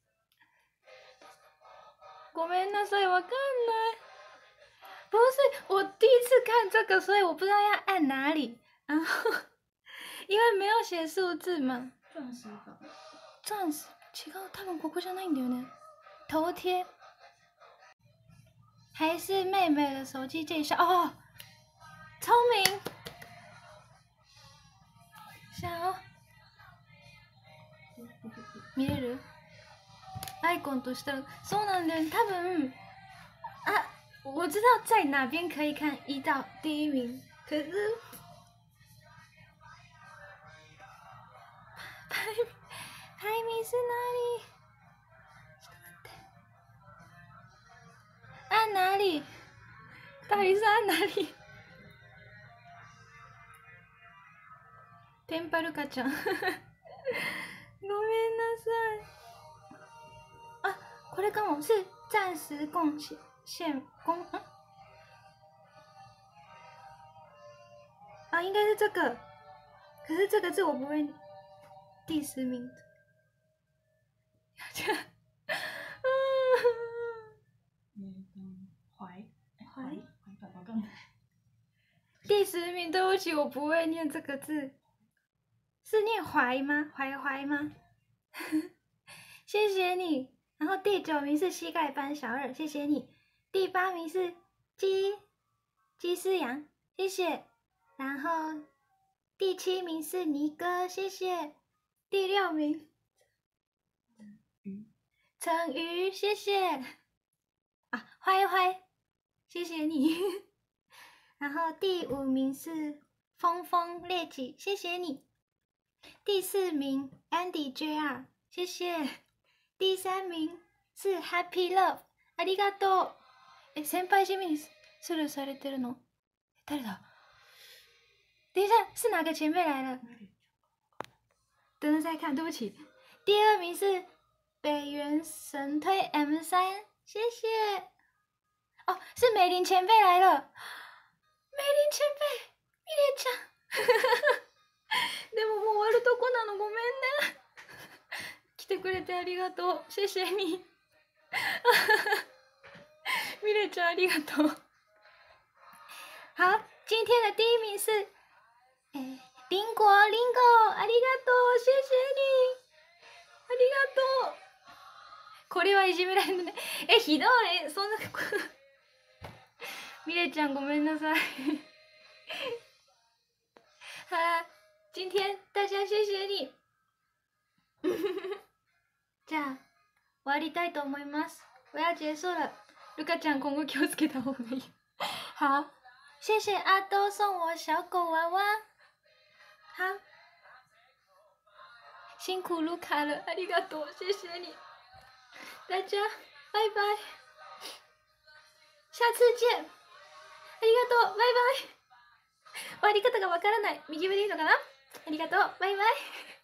Speaker 1: ごめんなさい，我看ない。不是，我第一次看这个，所以我不知道要按哪里。然后，因为没有写数字嘛。钻石，違う、多分ここじゃないんだよね。头贴。还是妹妹的手机介绍哦。聪明。見れる？アイコンとしたらそうなんだよね。多分我知道在哪边可以看1到第1名，可是排名是哪里？按哪里？到底りさん、なり。テンパルカちゃん。ごめんなさい。あ、これかも。是暂时贡献公。啊，应该是这个。可是这个字我不会。第10名。第10名，对不起，我不会念这个字，是念怀吗？怀吗？谢谢你。然后第9名是膝盖班小二，谢谢你。第8名是鸡丝羊，谢谢。然后第7名是尼哥，谢谢。第6名成鱼，谢谢。啊，坏，谢谢你。然后第5名是风烈己，谢谢你。第4名 Andy JR， 谢谢。第3名是 Happy Love， ありがとう。先輩市民スルーされてるの？誰だ？等一下，是哪个前辈来了？等着再看，对不起。第2名是北原神推 M3， 谢谢。哦，是美玲前辈来了。美玲前輩、ミレちゃん。でももう終わるとこなの、ごめんね。来てくれてありがとう。谢谢你。ミレちゃんありがとう。好，今天的第1名是，林果，ありがとう，谢谢你，ありがとう。これはいじめられるね。ひどい、そんな。ミレちゃんごめんなさい。好啦，今天大家谢谢你。じゃあ終わりたいと思います。我要结束了。ルカちゃん今後気をつけた方がいい。好，谢谢阿兜送我小狗娃娃。好，辛苦卢卡了，ありがとう，谢谢你。大家拜拜，下次见。ありがとう、バイバイ。終わり方がわからない。右上でいいのかな？ありがとう、バイバイ。